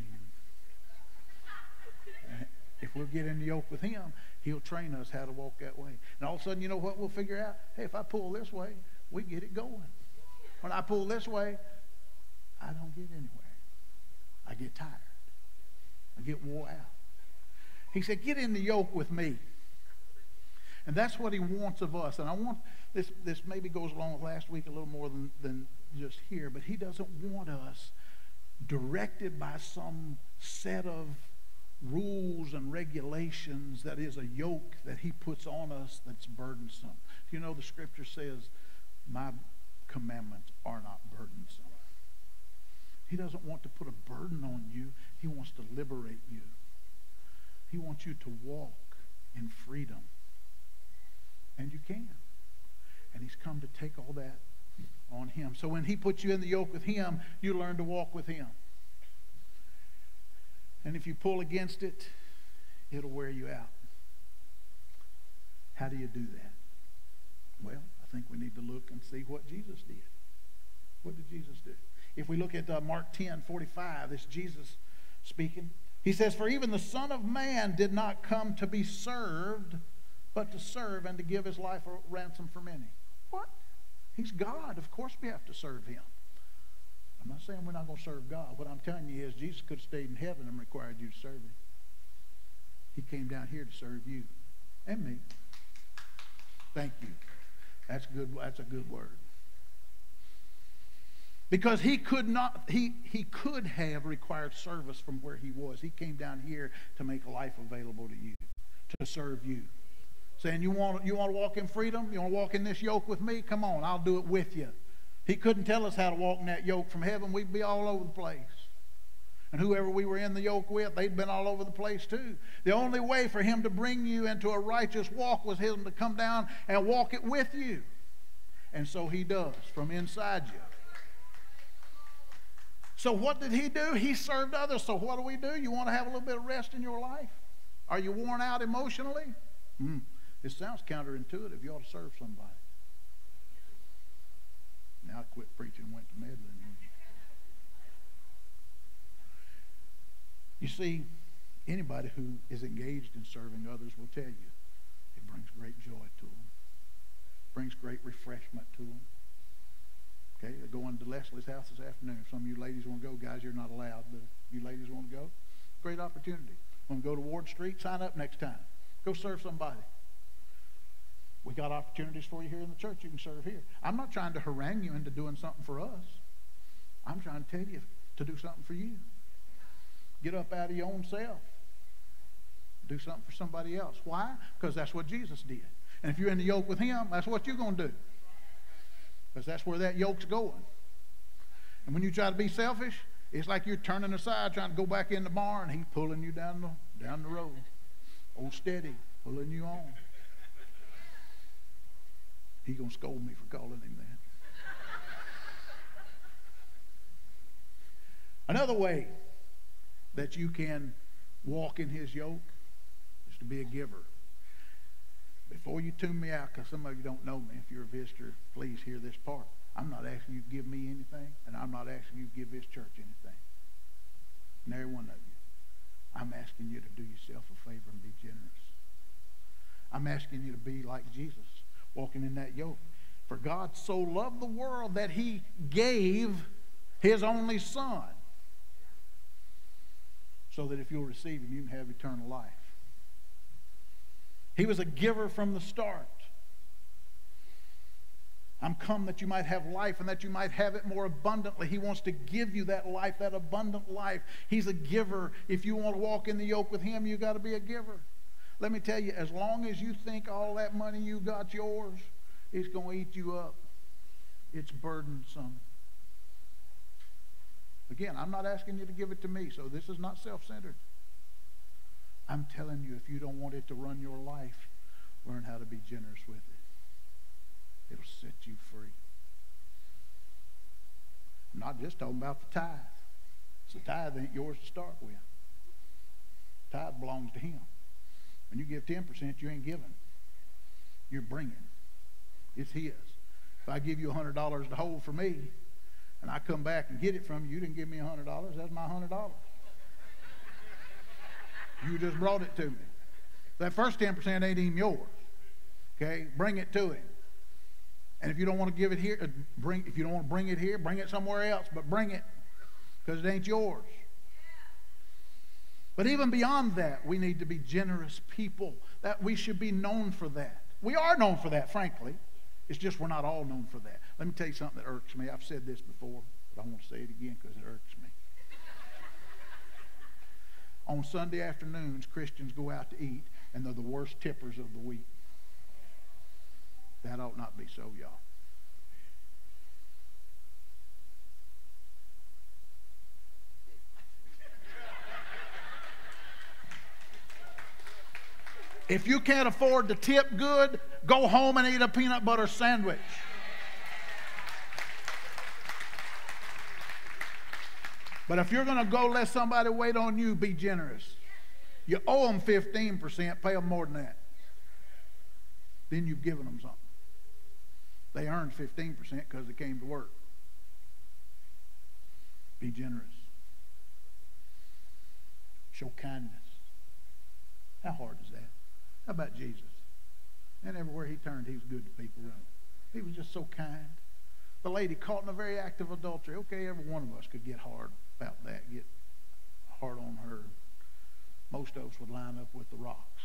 If we'll get in the yoke with him, he'll train us how to walk that way. And all of a sudden, you know what we'll figure out? Hey, if I pull this way, we get it going. When I pull this way, I don't get anywhere. I get tired. I get wore out. He said, get in the yoke with me. And that's what he wants of us. And I want, this this maybe goes along with last week a little more than, than just here, but he doesn't want us directed by some set of rules and regulations that is a yoke that he puts on us that's burdensome. You know, the scripture says, my commandments are not burdensome. He doesn't want to put a burden on you. He wants to liberate you. He wants you to walk in freedom. And you can. And he's come to take all that on him. So when he puts you in the yoke with him, you learn to walk with him. And if you pull against it, it'll wear you out. How do you do that? Well, I think we need to look and see what Jesus did. What did Jesus do? If we look at uh, Mark ten forty-five, this Jesus speaking. He says, for even the Son of Man did not come to be served, but to serve and to give his life a ransom for many. What? He's God. Of course we have to serve him. I'm not saying we're not going to serve God. What I'm telling you is Jesus could have stayed in heaven and required you to serve him. He came down here to serve you and me. Thank you. That's good. That's a good word. Because he could not, he, he could have required service from where he was. He came down here to make life available to you, to serve you. Saying, you want, you want to walk in freedom? You want to walk in this yoke with me? Come on, I'll do it with you. He couldn't tell us how to walk in that yoke from heaven. We'd be all over the place. And whoever we were in the yoke with, they'd been all over the place too. The only way for him to bring you into a righteous walk was him to come down and walk it with you. And so he does from inside you. So what did he do? He served others. So what do we do? You want to have a little bit of rest in your life? Are you worn out emotionally? Mm, it sounds counterintuitive. You ought to serve somebody. Now I quit preaching and went to meddling. You see, anybody who is engaged in serving others will tell you it brings great joy to them. Brings great refreshment to them. Okay, they're going to Leslie's house this afternoon. If some of you ladies want to go, guys, you're not allowed, but if you ladies want to go, great opportunity. Want to go to Ward Street? Sign up next time. Go serve somebody. We got opportunities for you here in the church. You can serve here. I'm not trying to harangue you into doing something for us. I'm trying to tell you to do something for you. Get up out of your own self. Do something for somebody else. Why? Because that's what Jesus did. And if you're in the yoke with him, that's what you're going to do. Because that's where that yoke's going. And when you try to be selfish, it's like you're turning aside, trying to go back in the barn. He's pulling you down the, down the road. Old steady, pulling you on. He's going to scold me for calling him that. Another way that you can walk in his yoke is to be a giver. Before you tune me out, because some of you don't know me, if you're a visitor, please hear this part. I'm not asking you to give me anything, and I'm not asking you to give this church anything. And every one of you. I'm asking you to do yourself a favor and be generous. I'm asking you to be like Jesus, walking in that yoke. For God so loved the world that he gave his only son, so that if you'll receive him, you can have eternal life. He was a giver from the start. I'm come that you might have life and that you might have it more abundantly. He wants to give you that life, that abundant life. He's a giver. If you want to walk in the yoke with him, you got to be a giver. Let me tell you, as long as you think all that money you got yours, it's going to eat you up. It's burdensome. Again, I'm not asking you to give it to me, so this is not self-centered. I'm telling you, if you don't want it to run your life, learn how to be generous with it. It'll set you free. I'm not just talking about the tithe. So the tithe ain't yours to start with. The tithe belongs to him. When you give ten percent, you ain't giving. You're bringing. It's his. If I give you one hundred dollars to hold for me, and I come back and get it from you, you didn't give me one hundred dollars. That's my one hundred dollars. You just brought it to me. That first ten percent ain't even yours. Okay? Bring it to him. And if you don't want to give it here, bring. If you don't want to bring it here, bring it somewhere else. But bring it, because it ain't yours. But even beyond that, we need to be generous people. That we should be known for that. We are known for that, frankly. It's just we're not all known for that. Let me tell you something that irks me. I've said this before, but I want to say it again because it irks me. On Sunday afternoons, Christians go out to eat, and they're the worst tippers of the week. That ought not be so, y'all. If you can't afford to tip good, go home and eat a peanut butter sandwich. But if you're going to go let somebody wait on you, be generous. You owe them fifteen percent, pay them more than that. Then you've given them something. They earned fifteen percent because they came to work. Be generous. Show kindness. How hard is that? How about Jesus? And everywhere he turned, he was good to people. He was just so kind. The lady caught in a very act of adultery. Okay, every one of us could get hard about that, get hard on her. Most of us would line up with the rocks.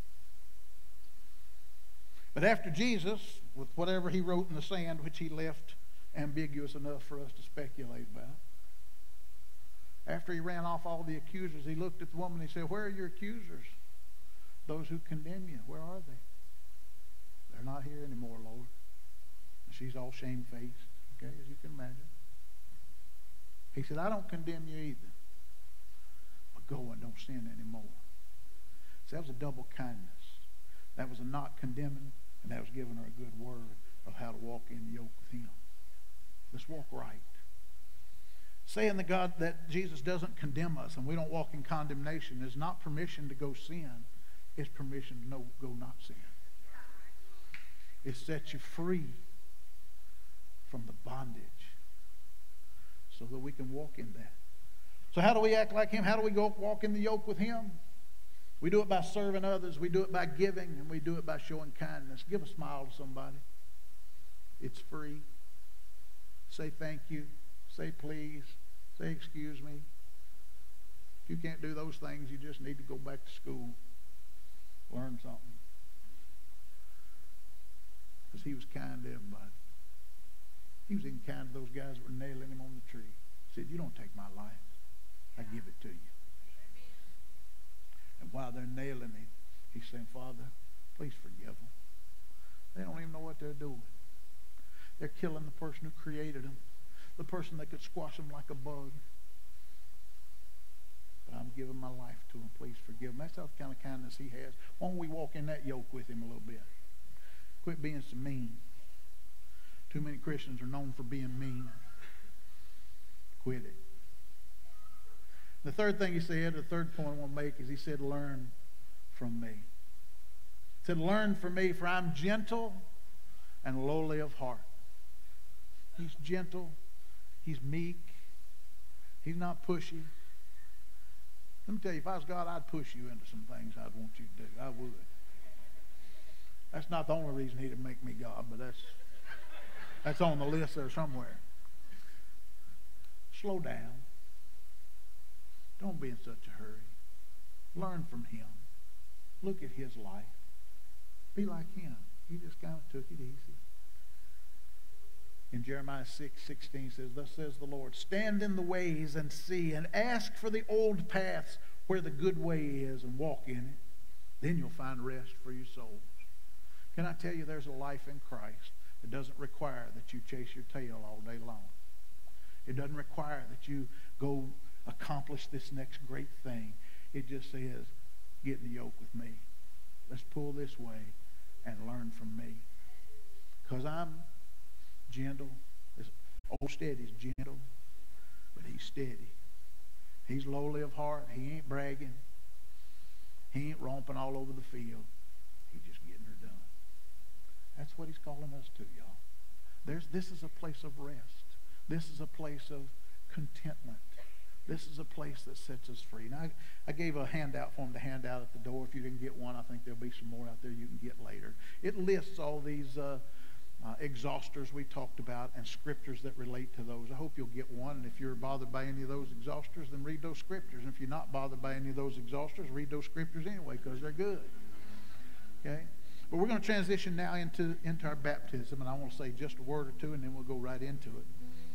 But after Jesus, with whatever he wrote in the sand, which he left ambiguous enough for us to speculate about, after he ran off all the accusers, he looked at the woman and he said, "Where are your accusers? Those who condemn you, where are they?" "They're not here anymore, Lord." And she's all shamefaced, okay, as you can imagine. He said, "I don't condemn you either, but go and don't sin anymore." So that was a double kindness. That was a not condemning, and that was giving her a good word of how to walk in the yoke with him. Let's walk right. Saying that God, that Jesus doesn't condemn us and we don't walk in condemnation is not permission to go sin. It's permission to no, go not sin. It sets you free from the bondage so that we can walk in that. So how do we act like him? How do we go walk in the yoke with him? We do it by serving others. We do it by giving, and we do it by showing kindness. Give a smile to somebody. It's free. Say thank you. Say please. Say excuse me. If you can't do those things, you just need to go back to school. Learn something. Because he was kind to everybody. He was even kind to those guys that were nailing him on the tree. He said, "You don't take my life. I give it to you." And while they're nailing him, he's saying, "Father, please forgive them. They don't even know what they're doing. They're killing the person who created them, the person that could squash them like a bug. But I'm giving my life to him. Please forgive him." That's the kind of kindness he has. Why don't we walk in that yoke with him a little bit? Quit being so mean. Too many Christians are known for being mean. Quit it. third thing he said, the third point I want to make is he said, learn from me. He said, learn from me, for I'm gentle and lowly of heart. He's gentle. He's meek. He's not pushy. Let me tell you, if I was God, I'd push you into some things I'd want you to do. I would. That's not the only reason he'd make me God, but that's that's on the list there somewhere. Slow down. Don't be in such a hurry. Learn from him. Look at his life. Be like him. He just kind of took it easy. In Jeremiah six sixteen says, thus says the Lord, stand in the ways and see, and ask for the old paths where the good way is, and walk in it. Then you'll find rest for your souls. Can I tell you, there's a life in Christ that doesn't require that you chase your tail all day long. It doesn't require that you go accomplish this next great thing. It just says, get in the yoke with me. Let's pull this way and learn from me. Because I'm gentle. This old steady's gentle, but he's steady. He's lowly of heart. He ain't bragging. He ain't romping all over the field. He's just getting her done. That's what he's calling us to, y'all. There's, this is a place of rest. This is a place of contentment. This is a place that sets us free. Now, I, I gave a handout for them to hand out at the door. If you didn't get one, I think there'll be some more out there you can get later. It lists all these uh, uh, exhausters we talked about and scriptures that relate to those. I hope you'll get one. And if you're bothered by any of those exhausters, then read those scriptures. And if you're not bothered by any of those exhausters, read those scriptures anyway, because they're good. Okay? But we're going to transition now into, into our baptism. And I want to say just a word or two, and then we'll go right into it.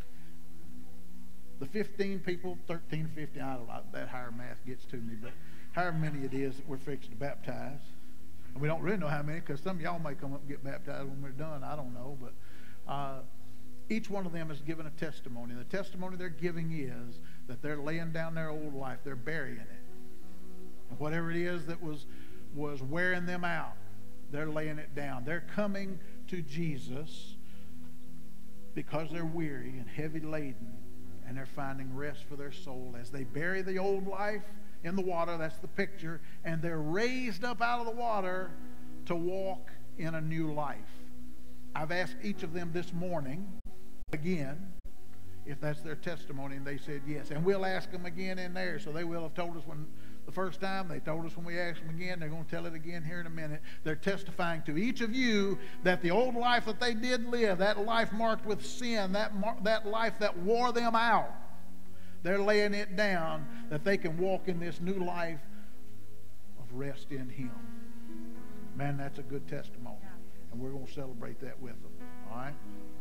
The fifteen people, thirteen, fifteen, I don't know, that higher math gets to me, but however many it is that we're fixing to baptize. And we don't really know how many, because some of y'all may come up and get baptized when we're done. I don't know. But uh, each one of them is given a testimony. And the testimony they're giving is that they're laying down their old life. They're burying it. And whatever it is that was, was wearing them out, they're laying it down. They're coming to Jesus because they're weary and heavy laden. And they're finding rest for their soul as they bury the old life in the water. That's the picture. And they're raised up out of the water to walk in a new life. I've asked each of them this morning, again, if that's their testimony, and they said yes. And we'll ask them again in there. So they will have told us when the first time. They told us when we asked them again. They're going to tell it again here in a minute. They're testifying to each of you that the old life that they did live, that life marked with sin, that, mar- that life that wore them out, they're laying it down that they can walk in this new life of rest in him. Man, that's a good testimony. And we're going to celebrate that with them. All right?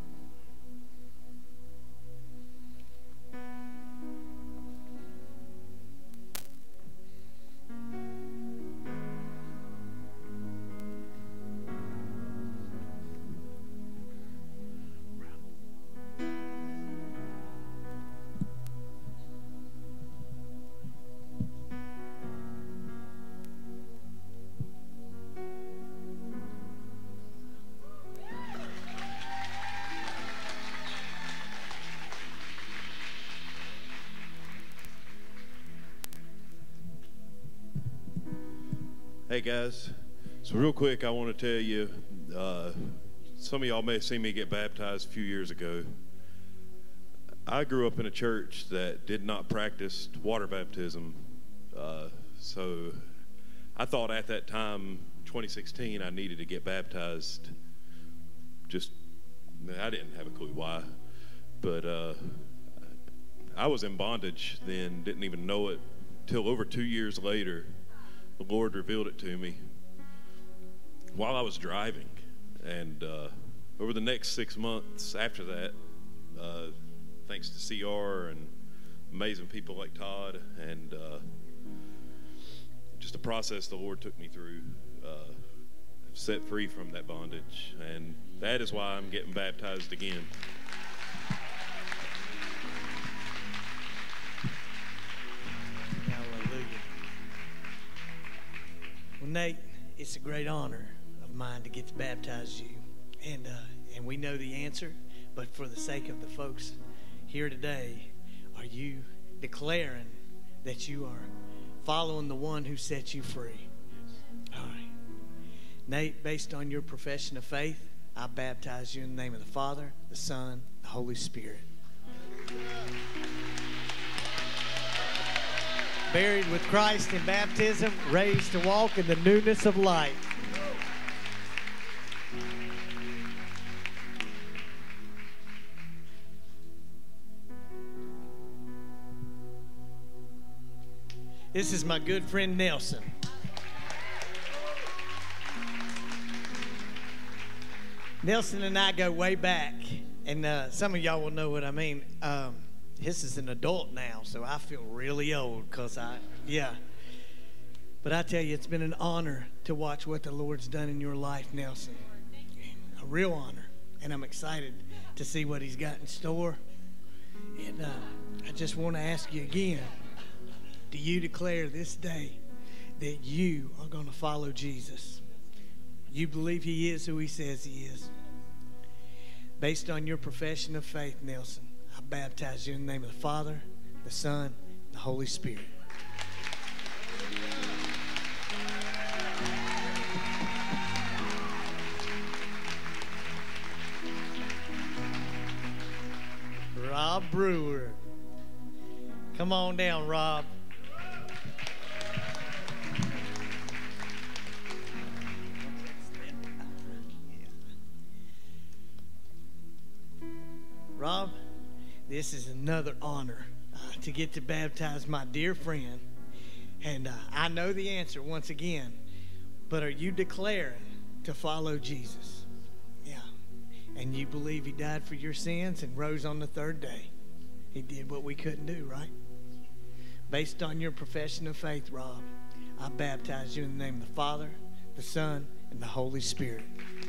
Hey guys, so real quick I want to tell you, uh, some of y'all may have seen me get baptized a few years ago. I grew up in a church that did not practice water baptism, uh, so I thought at that time, twenty sixteen, I needed to get baptized. Just, I didn't have a clue why, but uh, I was in bondage then, didn't even know it till over two years later. The Lord revealed it to me while I was driving. And uh, over the next six months after that, uh, thanks to C R and amazing people like Todd and uh, just a process the Lord took me through, uh, set free from that bondage. And that is why I'm getting baptized again. Well, Nate, it's a great honor of mine to get to baptize you. And, uh, and we know the answer, but for the sake of the folks here today, are you declaring that you are following the one who set you free. All right. Nate, based on your profession of faith, I baptize you in the name of the Father, the Son, the Holy Spirit. Buried with Christ in baptism, raised to walk in the newness of life. This is my good friend Nelson. Nelson and I go way back, and uh, some of y'all will know what I mean. Um, this is an adult now, so I feel really old because I, yeah. But I tell you, it's been an honor to watch what the Lord's done in your life, Nelson. A real honor, and I'm excited to see what He's got in store. And uh, I just want to ask you again, do you declare this day that you are going to follow Jesus? You believe He is who He says He is? Based on your profession of faith, Nelson, I baptize you in the name of the Father, the Son, and the Holy Spirit. Rob Brewer. Come on down, Rob. Rob, this is another honor uh, to get to baptize my dear friend. And uh, I know the answer once again, but are you declaring to follow Jesus? Yeah. And you believe He died for your sins and rose on the third day. He did what we couldn't do, right? Based on your profession of faith, Rob, I baptize you in the name of the Father, the Son, and the Holy Spirit.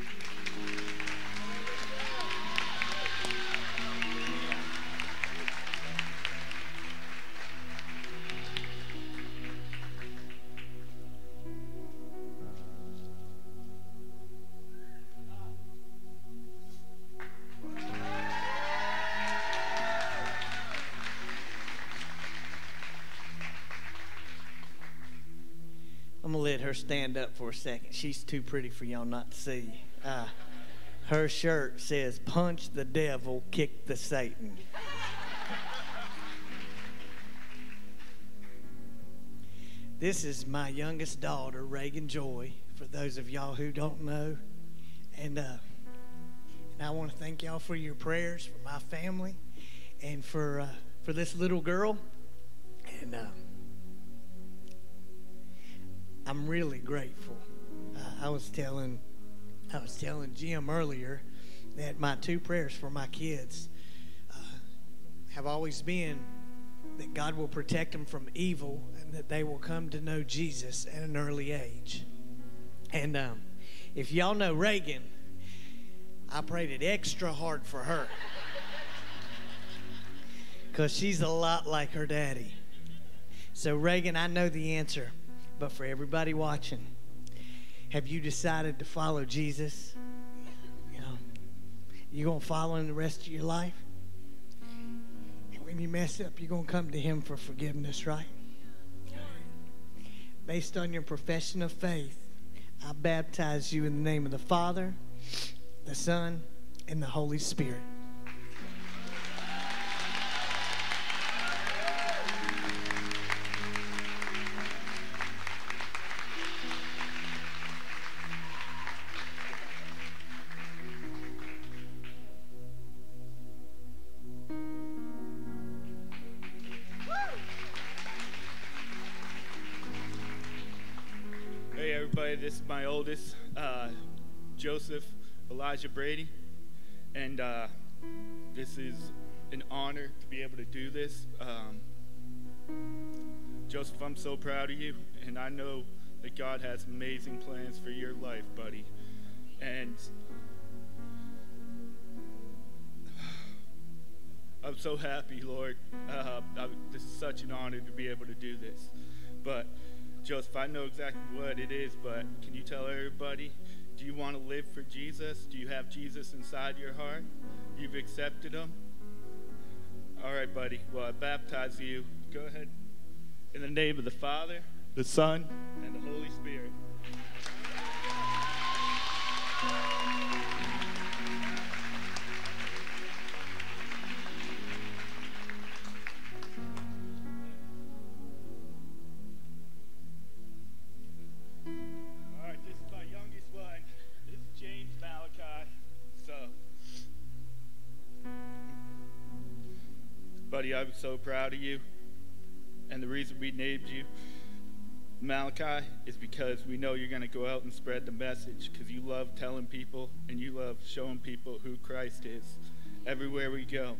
I'm going to let her stand up for a second. She's too pretty for y'all not to see. Uh, her shirt says, "Punch the devil, kick the Satan." This is my youngest daughter, Reagan Joy, for those of y'all who don't know. And, uh, and I want to thank y'all for your prayers for my family and for, uh, for this little girl. And, uh, I'm really grateful. Uh, I was telling, I was telling Jim earlier that my two prayers for my kids uh, have always been that God will protect them from evil and that they will come to know Jesus at an early age. And um, if y'all know Reagan, I prayed it extra hard for her because she's a lot like her daddy. So Reagan, I know the answer. But for everybody watching, have you decided to follow Jesus? You know, you going to follow Him the rest of your life? And when you mess up, you're going to come to Him for forgiveness, right? Based on your profession of faith, I baptize you in the name of the Father, the Son, and the Holy Spirit. Hey everybody, this is my oldest, uh, Joseph Elijah Brady, and uh, this is an honor to be able to do this. Um, Joseph, I'm so proud of you, and I know that God has amazing plans for your life, buddy. And I'm so happy, Lord. Uh, I, this is such an honor to be able to do this. But Joseph, I know exactly what it is, but can you tell everybody, do you want to live for Jesus? Do you have Jesus inside your heart? You've accepted Him? All right, buddy. Well, I baptize you. Go ahead. In the name of the Father, the Son, and the Holy Spirit. All right, this is my youngest one. This is James Malachi. So, buddy, I'm so proud of you. And the reason we named you Malachi is because we know you're going to go out and spread the message, because you love telling people and you love showing people who Christ is everywhere we go.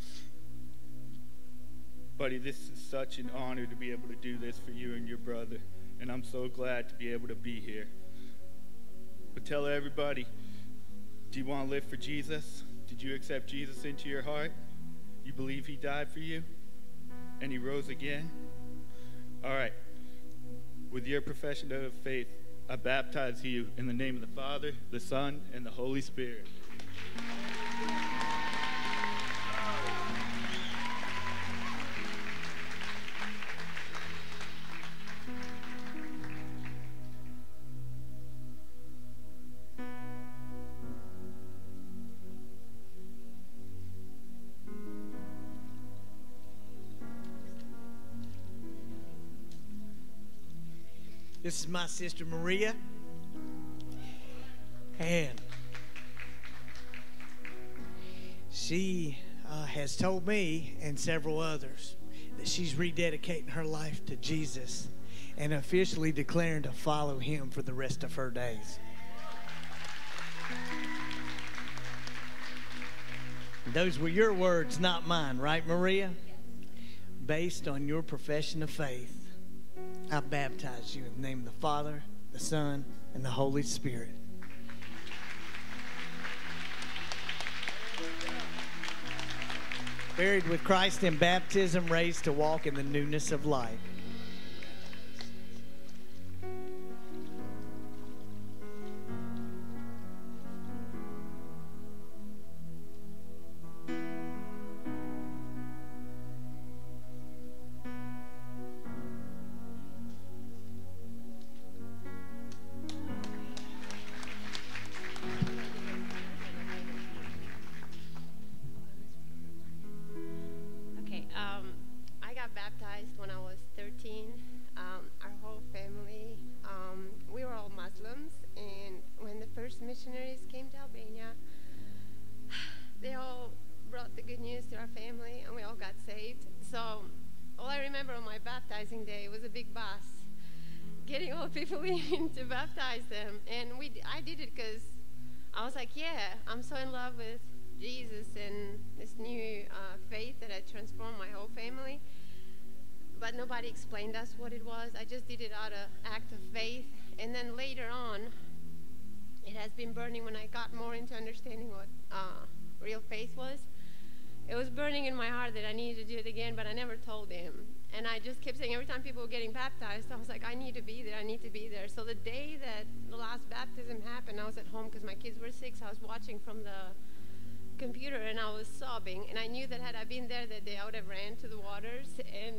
Buddy, this is such an honor to be able to do this for you and your brother, and I'm so glad to be able to be here. But tell everybody, do you want to live for Jesus? Did you accept Jesus into your heart? You believe he died for you and he rose again? All right. With your profession of faith, I baptize you in the name of the Father, the Son, and the Holy Spirit. This is my sister Maria, and she uh, has told me and several others that she's rededicating her life to Jesus and officially declaring to follow him for the rest of her days. Those were your words, not mine, right, Maria? Based on your profession of faith, I baptize you in the name of the Father, the Son, and the Holy Spirit. Buried with Christ in baptism, raised to walk in the newness of life. Missionaries came to Albania. They all brought the good news to our family, and we all got saved. So all I remember on my baptizing day was a big bus, getting all the people in to baptize them. And we, I did it because I was like, yeah, I'm so in love with Jesus and this new uh, faith that had transformed my whole family. But nobody explained us what it was. I just did it out of act of faith. And then later on, it has been burning when I got more into understanding what uh, real faith was. It was burning in my heart that I needed to do it again, but I never told him. And I just kept saying, every time people were getting baptized, I was like, I need to be there, I need to be there. So the day that the last baptism happened, I was at home because my kids were sick, so I was watching from the computer, and I was sobbing. And I knew that had I been there that day, I would have ran to the waters. And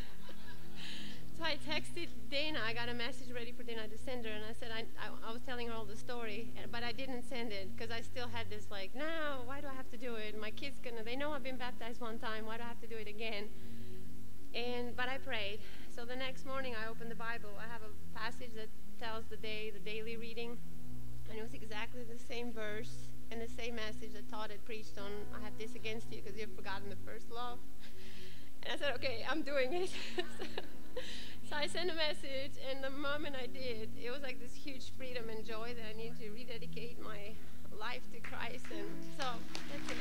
so I texted Dana. I got a message ready for Dana to send her, and I said, I, I, I was telling her all the story, but I didn't send it because I still had this like, no, why do I have to do it? My kids gonna, they know I've been baptized one time. Why do I have to do it again? And but I prayed. So the next morning I opened the Bible. I have a passage that tells the day, the daily reading, and it was exactly the same verse and the same message that Todd had preached on. I have this against you because you've forgotten the first love. And I said, okay, I'm doing it. So I sent a message, and the moment I did, it was like this huge freedom and joy that I needed to rededicate my life to Christ. And so that's it.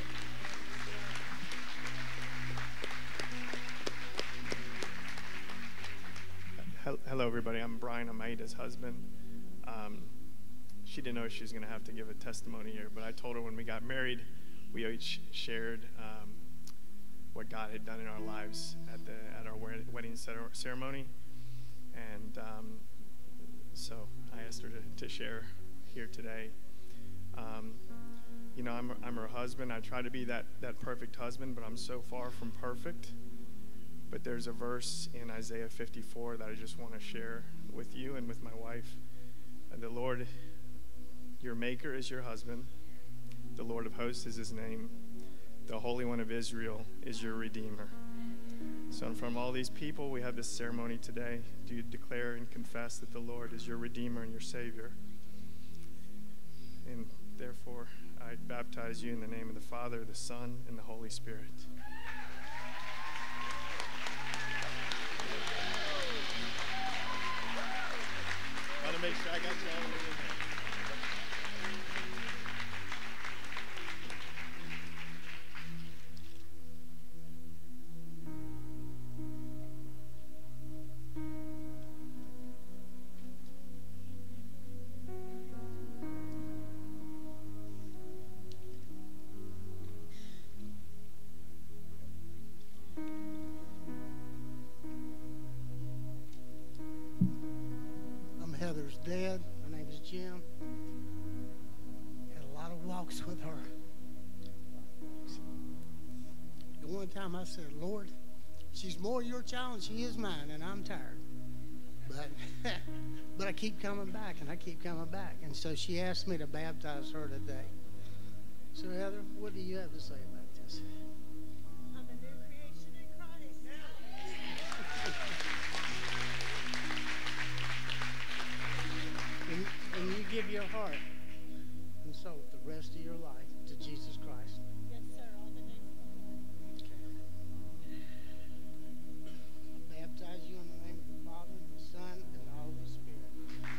Hello, everybody. I'm Brian. I'm Aida's husband. Um, she didn't know she was going to have to give a testimony here, but I told her when we got married, we each shared um, what God had done in our lives at the at our wedding ceremony. And um, so I asked her to, to share here today. Um, you know, I'm I'm her husband. I try to be that, that perfect husband, but I'm so far from perfect. but there's a verse in Isaiah fifty-four that I just want to share with you and with my wife. And the Lord, your maker, is your husband. The Lord of hosts is his name. The Holy One of Israel is your Redeemer. So and from all these people, we have this ceremony today. Do you declare and confess that the Lord is your Redeemer and your Savior? And therefore, I baptize you in the name of the Father, the Son, and the Holy Spirit. I want to make sure I got you all in there. Heather's dad. My name is Jim. Had a lot of walks with her. And one time I said, Lord, she's more your child than she is mine, and I'm tired. But but I keep coming back, and I keep coming back. And so she asked me to baptize her today. So, Heather, what do you have to say about this? I'm a new creation in Christ. And, and you give your heart and soul the rest of your life to Jesus Christ. Yes, sir. All the days of my life. Okay. I baptize you in the name of the Father, and the Son, and the Holy Spirit.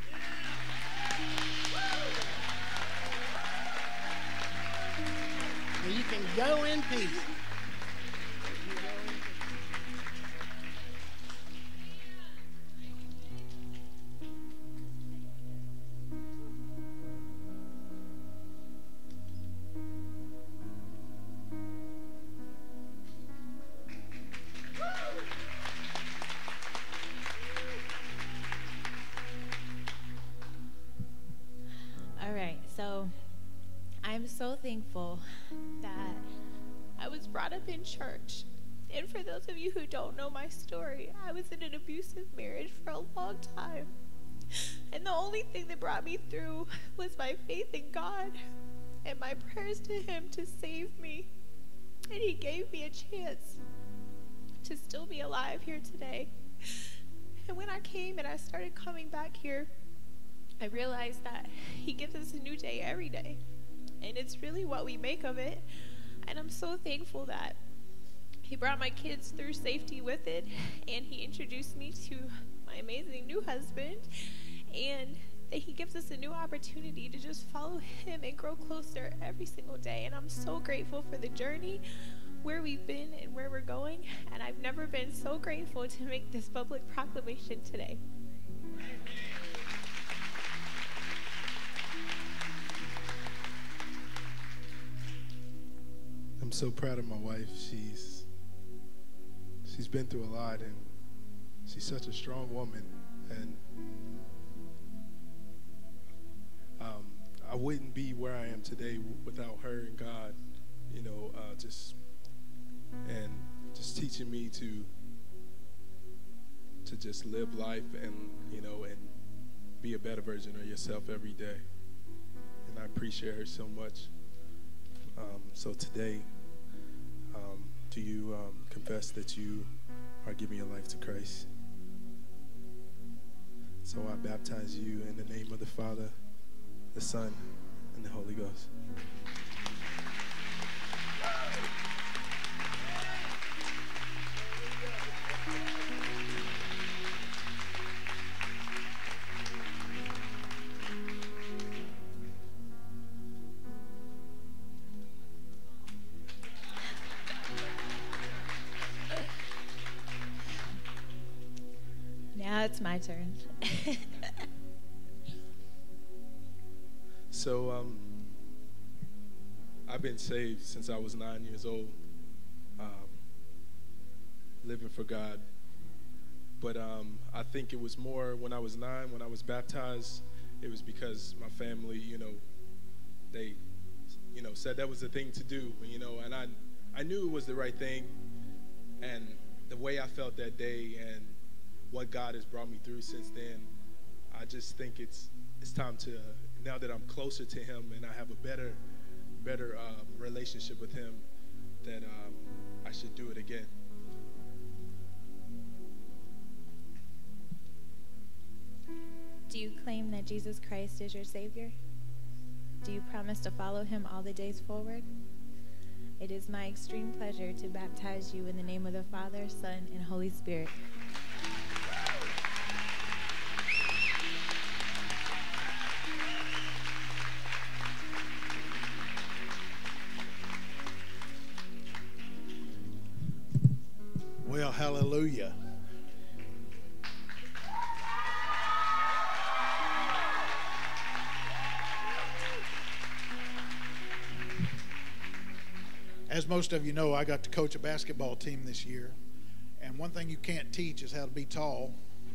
And you can go in peace. You can go in peace. All right, so I'm so thankful that I was brought up in church. And for those of you who don't know my story, I was in an abusive marriage for a long time. And the only thing that brought me through was my faith in God and my prayers to Him to save me. And He gave me a chance to still be alive here today. And when I came and I started coming back here, I realized that He gives us a new day every day. And it's really what we make of it. And I'm so thankful that He brought my kids through safety with it. And He introduced me to my amazing new husband. And that He gives us a new opportunity to just follow Him and grow closer every single day. And I'm so grateful for the journey, where we've been and where we're going. And I've never been so grateful to make this public proclamation today. I'm so proud of my wife. She's she's been through a lot, and she's such a strong woman. And um, I wouldn't be where I am today w- without her and God. You know, uh, just and just teaching me to to just live life, and you know, and be a better version of yourself every day. And I appreciate her so much. Um, so today, um, do you um, confess that you are giving your life to Christ? So I baptize you in the name of the Father, the Son, and the Holy Ghost. Now it's my turn. So um, I've been saved since I was nine years old, um, living for God. But um, I think it was more when I was nine, when I was baptized, it was because my family, you know, they, you know, said that was the thing to do, you know, and I, I knew it was the right thing. And the way way I felt that day and what God has brought me through since then, I just think it's it's time to, now that I'm closer to him and I have a better better um, relationship with him, that um, I should do it again. Do you claim that Jesus Christ is your Savior? Do you promise to follow him all the days forward? It is my extreme pleasure to baptize you in the name of the Father, Son, and Holy Spirit. Well, hallelujah. As most of you know, I got to coach a basketball team this year. And one thing you can't teach is how to be tall.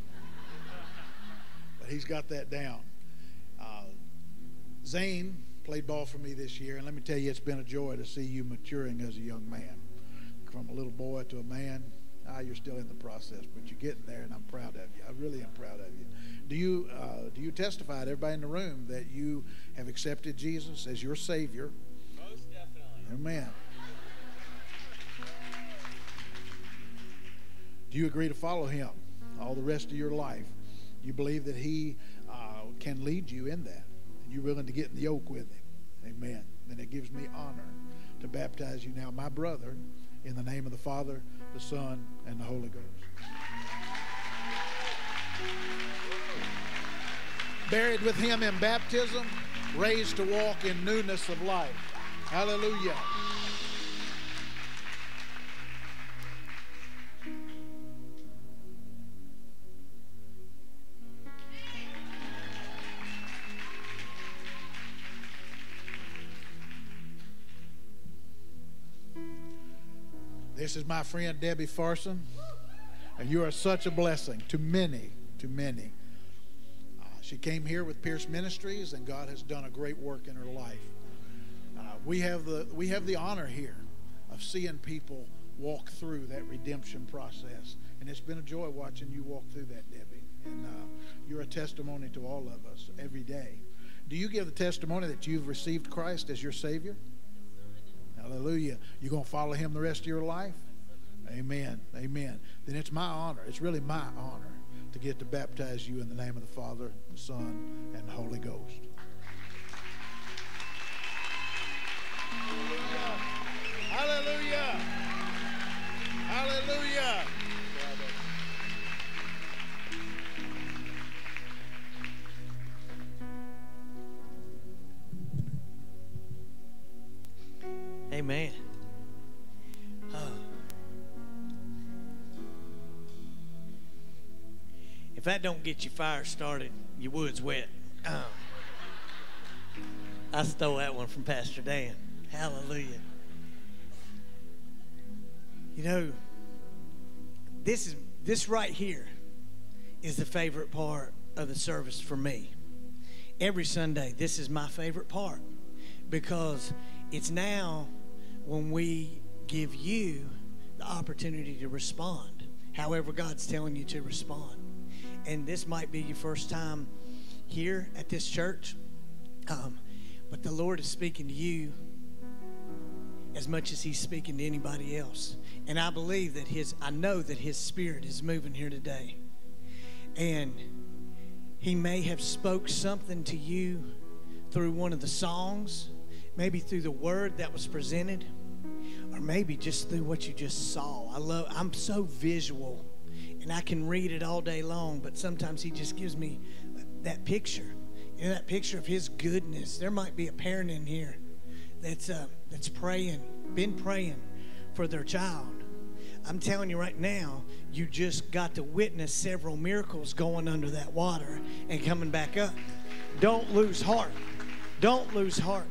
But he's got that down. Uh, Zane played ball for me this year. And let me tell you, it's been a joy to see you maturing as a young man. From a little boy to a man. Ah, you're still in the process, but you're getting there, and I'm proud of you. I really am proud of you. Do you uh, do you testify to everybody in the room that you have accepted Jesus as your Savior? Most definitely. Amen. Do you agree to follow him all the rest of your life? You believe that he uh, can lead you in that, and you're willing to get in the yoke with him? Amen. Then it gives me honor to baptize you now, my brother, in the name of the Father, the Son, and the Holy Ghost. Buried with him in baptism, raised to walk in newness of life. Hallelujah. This is my friend Debbie Farson, and you are such a blessing to many, to many. Uh, she came here with Pierce Ministries, and God has done a great work in her life. Uh, we have the we have the honor here of seeing people walk through that redemption process, and it's been a joy watching you walk through that, Debbie. And uh, you're a testimony to all of us every day. Do you give the testimony that you've received Christ as your Savior? Hallelujah. You're going to follow him the rest of your life? Amen. Amen. Then it's my honor. It's really my honor to get to baptize you in the name of the Father, the Son, and the Holy Ghost. Hallelujah. Hallelujah. Hallelujah. Amen. Oh. If that don't get your fire started, your wood's wet. Oh. I stole that one from Pastor Dan. Hallelujah. You know, this is this right here is the favorite part of the service for me. Every Sunday, this is my favorite part because it's now when we give you the opportunity to respond, however God's telling you to respond. And this might be your first time here at this church, um, but the Lord is speaking to you as much as he's speaking to anybody else. And I believe that his, I know that his Spirit is moving here today. And he may have spoke something to you through one of the songs, maybe through the word that was presented, or maybe just through what you just saw. I love, I'm so visual, and I can read it all day long, but sometimes he just gives me that picture. You know, that picture of his goodness. There might be a parent in here that's uh, that's praying, been praying for their child. I'm telling you right now, you just got to witness several miracles going under that water and coming back up. Don't lose heart. Don't lose heart.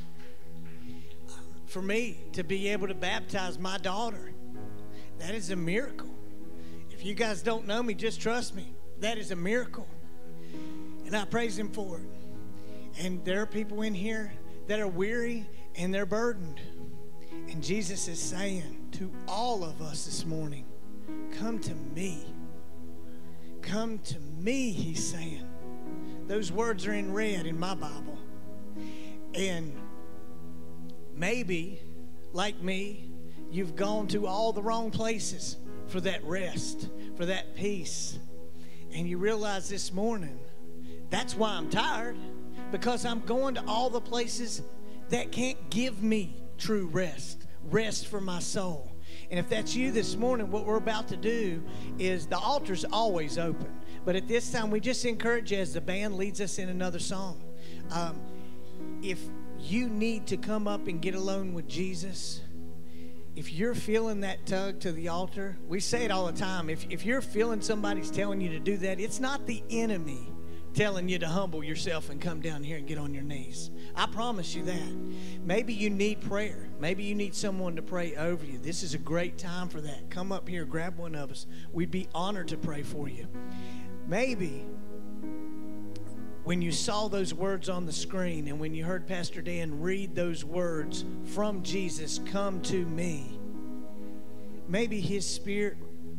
For me to be able to baptize my daughter, that is a miracle. If you guys don't know me, just trust me. That is a miracle. And I praise him for it. And there are people in here that are weary and they're burdened. And Jesus is saying to all of us this morning, Come to me. Come to me, he's saying. Those words are in red in my Bible. And maybe, like me, you've gone to all the wrong places for that rest, for that peace. And you realize this morning, that's why I'm tired, because I'm going to all the places that can't give me true rest, rest for my soul. And if that's you this morning, what we're about to do is the altar's always open. But at this time, we just encourage you as the band leads us in another song. Um, if you need to come up and get alone with Jesus, if you're feeling that tug to the altar, we say it all the time. If, if you're feeling somebody's telling you to do that, it's not the enemy telling you to humble yourself and come down here and get on your knees. I promise you that. Maybe you need prayer. Maybe you need someone to pray over you. This is a great time for that. Come up here, grab one of us. We'd be honored to pray for you. Maybe when you saw those words on the screen and when you heard Pastor Dan read those words from Jesus, come to me, maybe his Spirit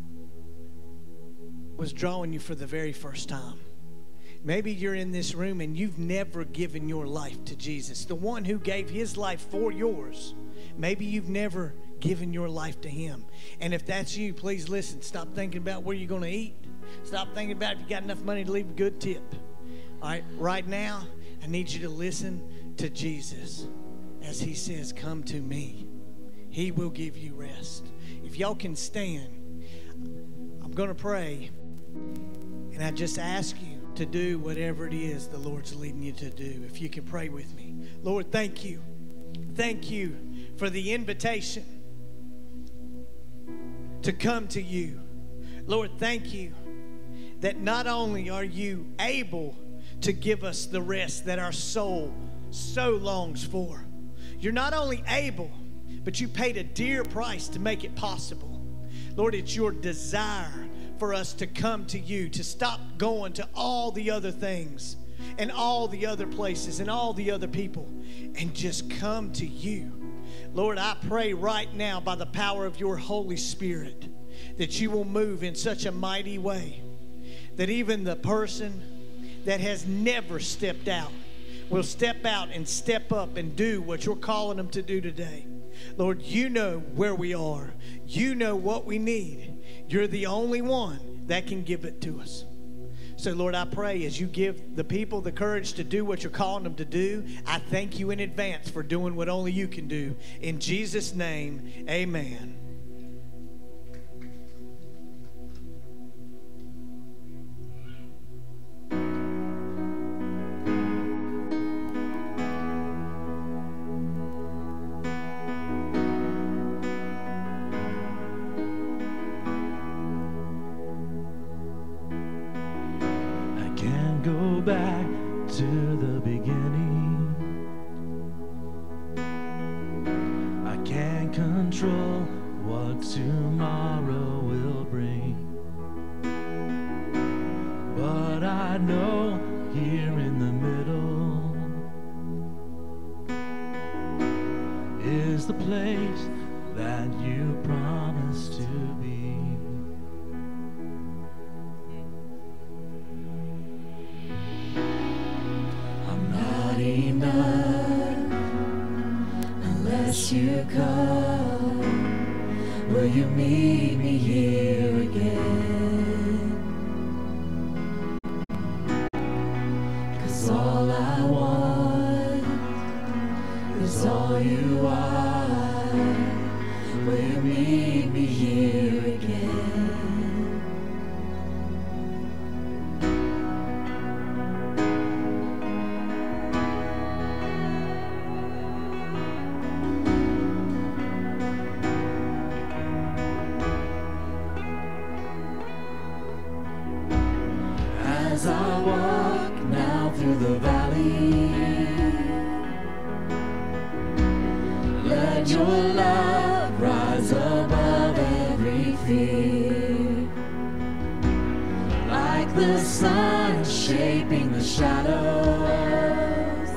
was drawing you for the very first time. Maybe you're in this room and you've never given your life to Jesus, the one who gave his life for yours. Maybe you've never given your life to him. And if that's you, please listen. Stop thinking about where you're going to eat. Stop thinking about if you got enough money to leave a good tip. All right, right now, I need you to listen to Jesus as he says, come to me. He will give you rest. If y'all can stand, I'm going to pray. And I just ask you to do whatever it is the Lord's leading you to do. If you can pray with me. Lord, thank you. Thank you for the invitation to come to you. Lord, thank you that not only are you able to give us the rest that our soul so longs for, you're not only able, but you paid a dear price to make it possible. Lord, it's your desire for us to come to you, to stop going to all the other things and all the other places and all the other people and just come to you. Lord, I pray right now by the power of your Holy Spirit that you will move in such a mighty way that even the person that has never stepped out will step out and step up and do what you're calling them to do today. Lord, you know where we are. You know what we need. You're the only one that can give it to us. So, Lord, I pray as you give the people the courage to do what you're calling them to do, I thank you in advance for doing what only you can do. In Jesus' name, amen. Go back to the beginning. I can't control what tomorrow will bring, but I know here in the middle is the place that you promised to be. Enough unless you come. Will you meet me here again? 'Cause all I want is all you are. Will you meet me here again? As I walk now through the valley, let your love rise above every fear, like the sun shaping the shadows.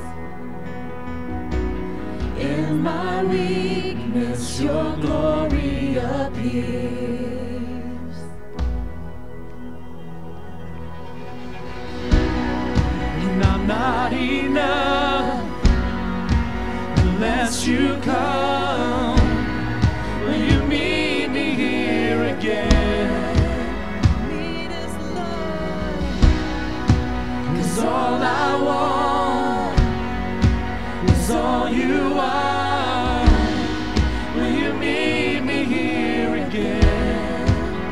In my weakness, your glory appears. unless you come. Will you meet me here again? Meet us, Lord. 'Cause all I want is all you are. Will you meet me here again?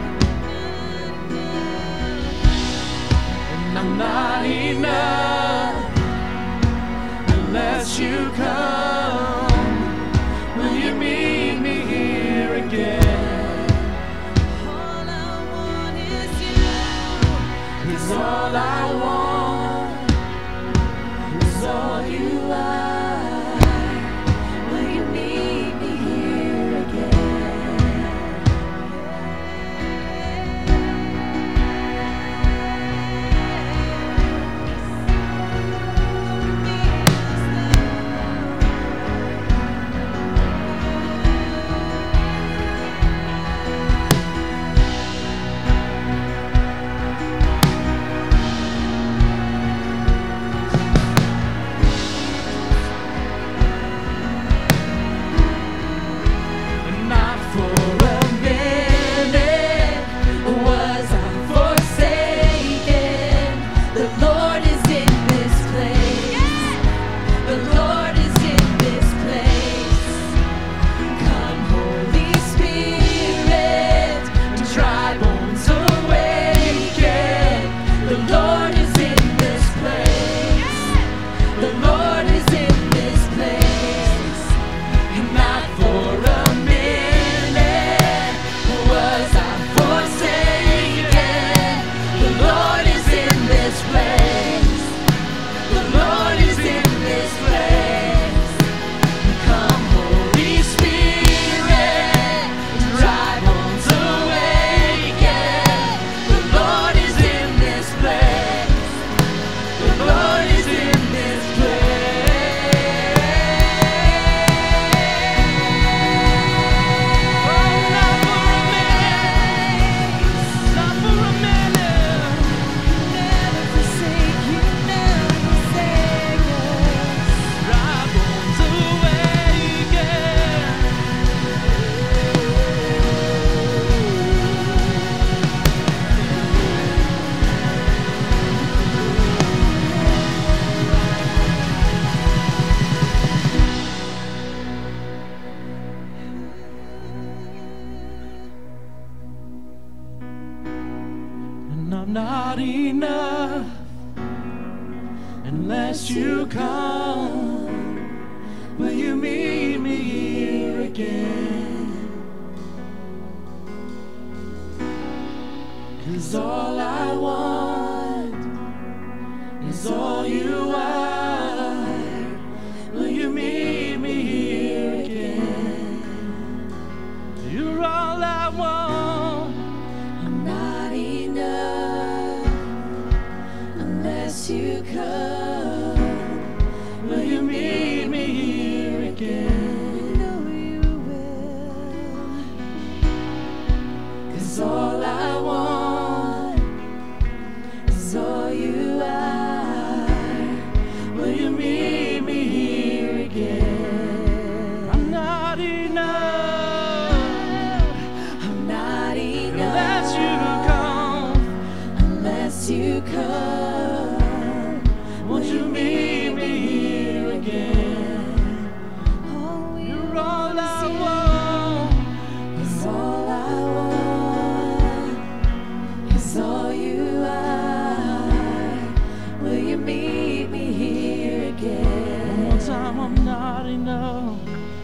And I'm not enough unless you come. Will you meet me here again? All I want is you. 'Cause all I want is all you are. Will you meet me here again? Not for a minute was I forsaken. The Lord is in this place. The Lord is in this place. Come, Holy Spirit, dry bones awaken. The Lord is in this place. The Lord is in this place. And not for a minute was I forsaken. The Lord is in this place. The Lord is in this place. Come, Holy Spirit, dry bones awaken. The Lord is in this place. The Lord is in this Never forsake you, never forsake us. And I'm not enough unless you come. Will you meet me here again? 'Cause all I want is all you are. Will you meet me here again? You're all I want. I'm not enough unless you come. Will you meet me here again? You know you will. 'Cause all I want is all you are. Will you meet me here again? I'm not enough I'm not enough unless you come. unless you come. Won't you meet me here again? All we You're all I want want. is all I want is all you are. Will you meet me here One again? more time, I'm not enough.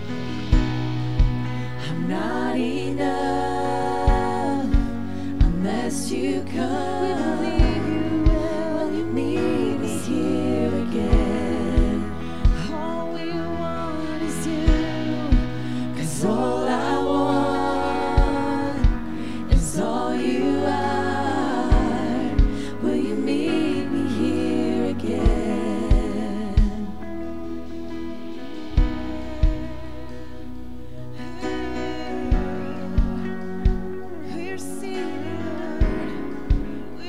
I'm not enough unless you come. We believe you will. Will you meet us here again? All we want is you. 'Cause all I want is all you are. Will you meet me here again? We're singing, Lord.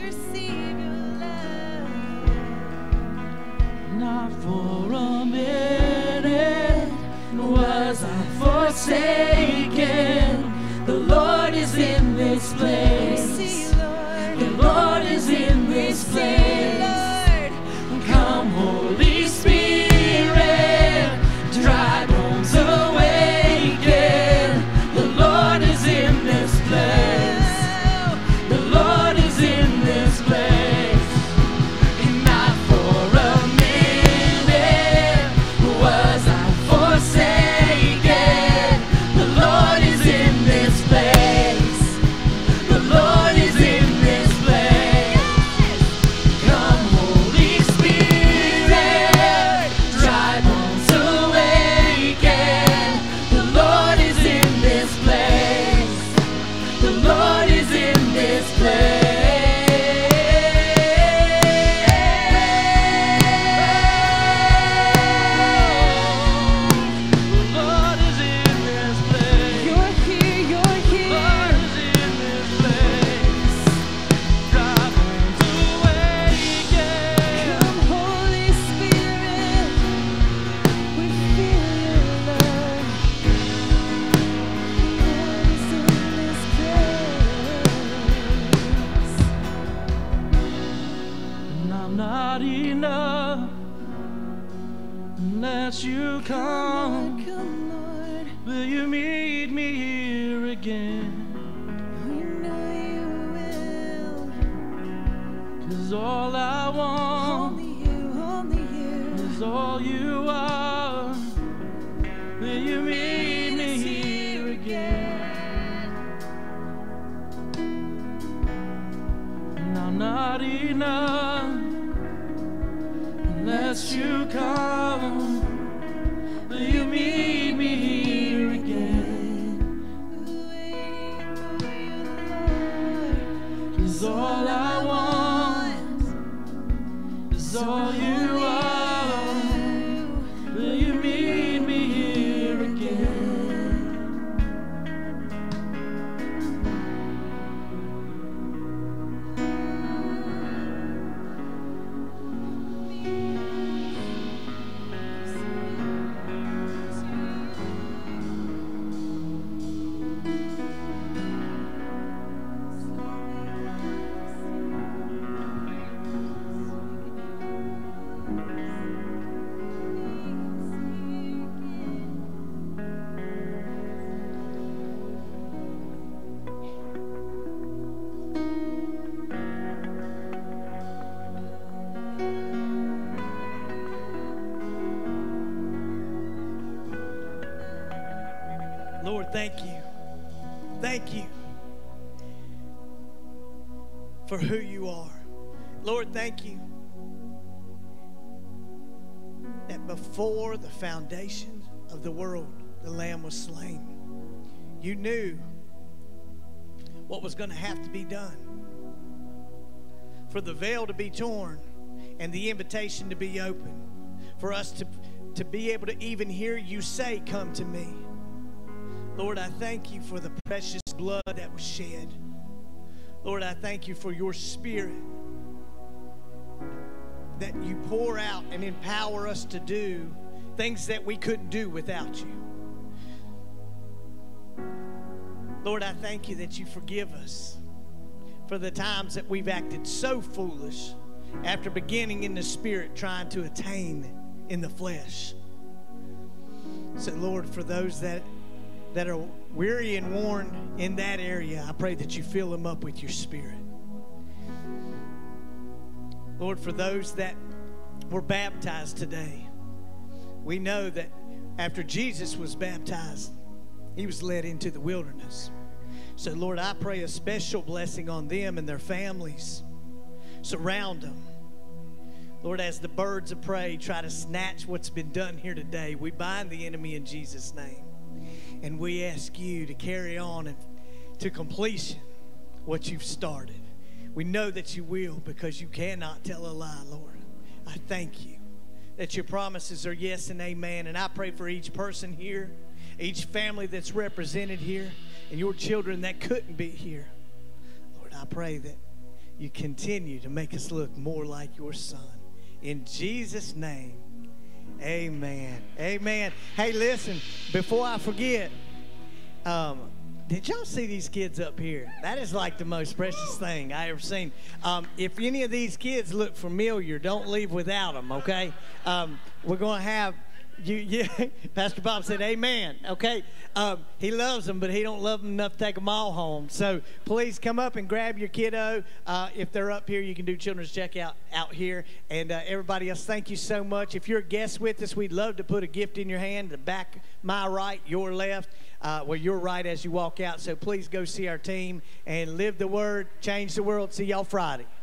you come? Will you meet me here again? We know you will. 'Cause all I want Only you, only you. is all you are. Will you meet me here again? And I'm not enough unless you come. Will you meet me here again? 'Cause all I want is all you are. Will you meet me here again? Lord, thank you. Thank you for who you are. Lord, thank you that before the foundation of the world, the Lamb was slain. You knew what was going to have to be done for the veil to be torn and the invitation to be open, for us to, to be able to even hear you say, "Come to me." Lord, I thank you for the precious blood that was shed. Lord, I thank you for your Spirit that you pour out and empower us to do things that we couldn't do without you. Lord, I thank you that you forgive us for the times that we've acted so foolish after beginning in the Spirit, trying to attain in the flesh. So, Lord, for those that that are weary and worn in that area, I pray that you fill them up with your Spirit. Lord, for those that were baptized today, we know that after Jesus was baptized, he was led into the wilderness. So, Lord, I pray a special blessing on them and their families. Surround them. Lord, as the birds of prey try to snatch what's been done here today, we bind the enemy in Jesus' name. And we ask you to carry on and to completion what you've started. We know that you will, because you cannot tell a lie, Lord. I thank you that your promises are yes and amen. And I pray for each person here, each family that's represented here, and your children that couldn't be here. Lord, I pray that you continue to make us look more like your Son. In Jesus' name. Amen. Amen. Hey, listen, before I forget, um, did y'all see these kids up here? That is like the most precious thing I ever seen. Um, if any of these kids look familiar, don't leave without them, okay? Um, we're going to have you, you. Pastor Bob said amen, okay? Um, he loves them, but he don't love them enough to take them all home. So please come up and grab your kiddo. Uh, if they're up here, you can do children's checkout out here. And uh, everybody else, thank you so much. If you're a guest with us, we'd love to put a gift in your hand, the back, my right, your left. Uh, well, you're right as you walk out. So please go see our team and live the word, change the world. See y'all Friday.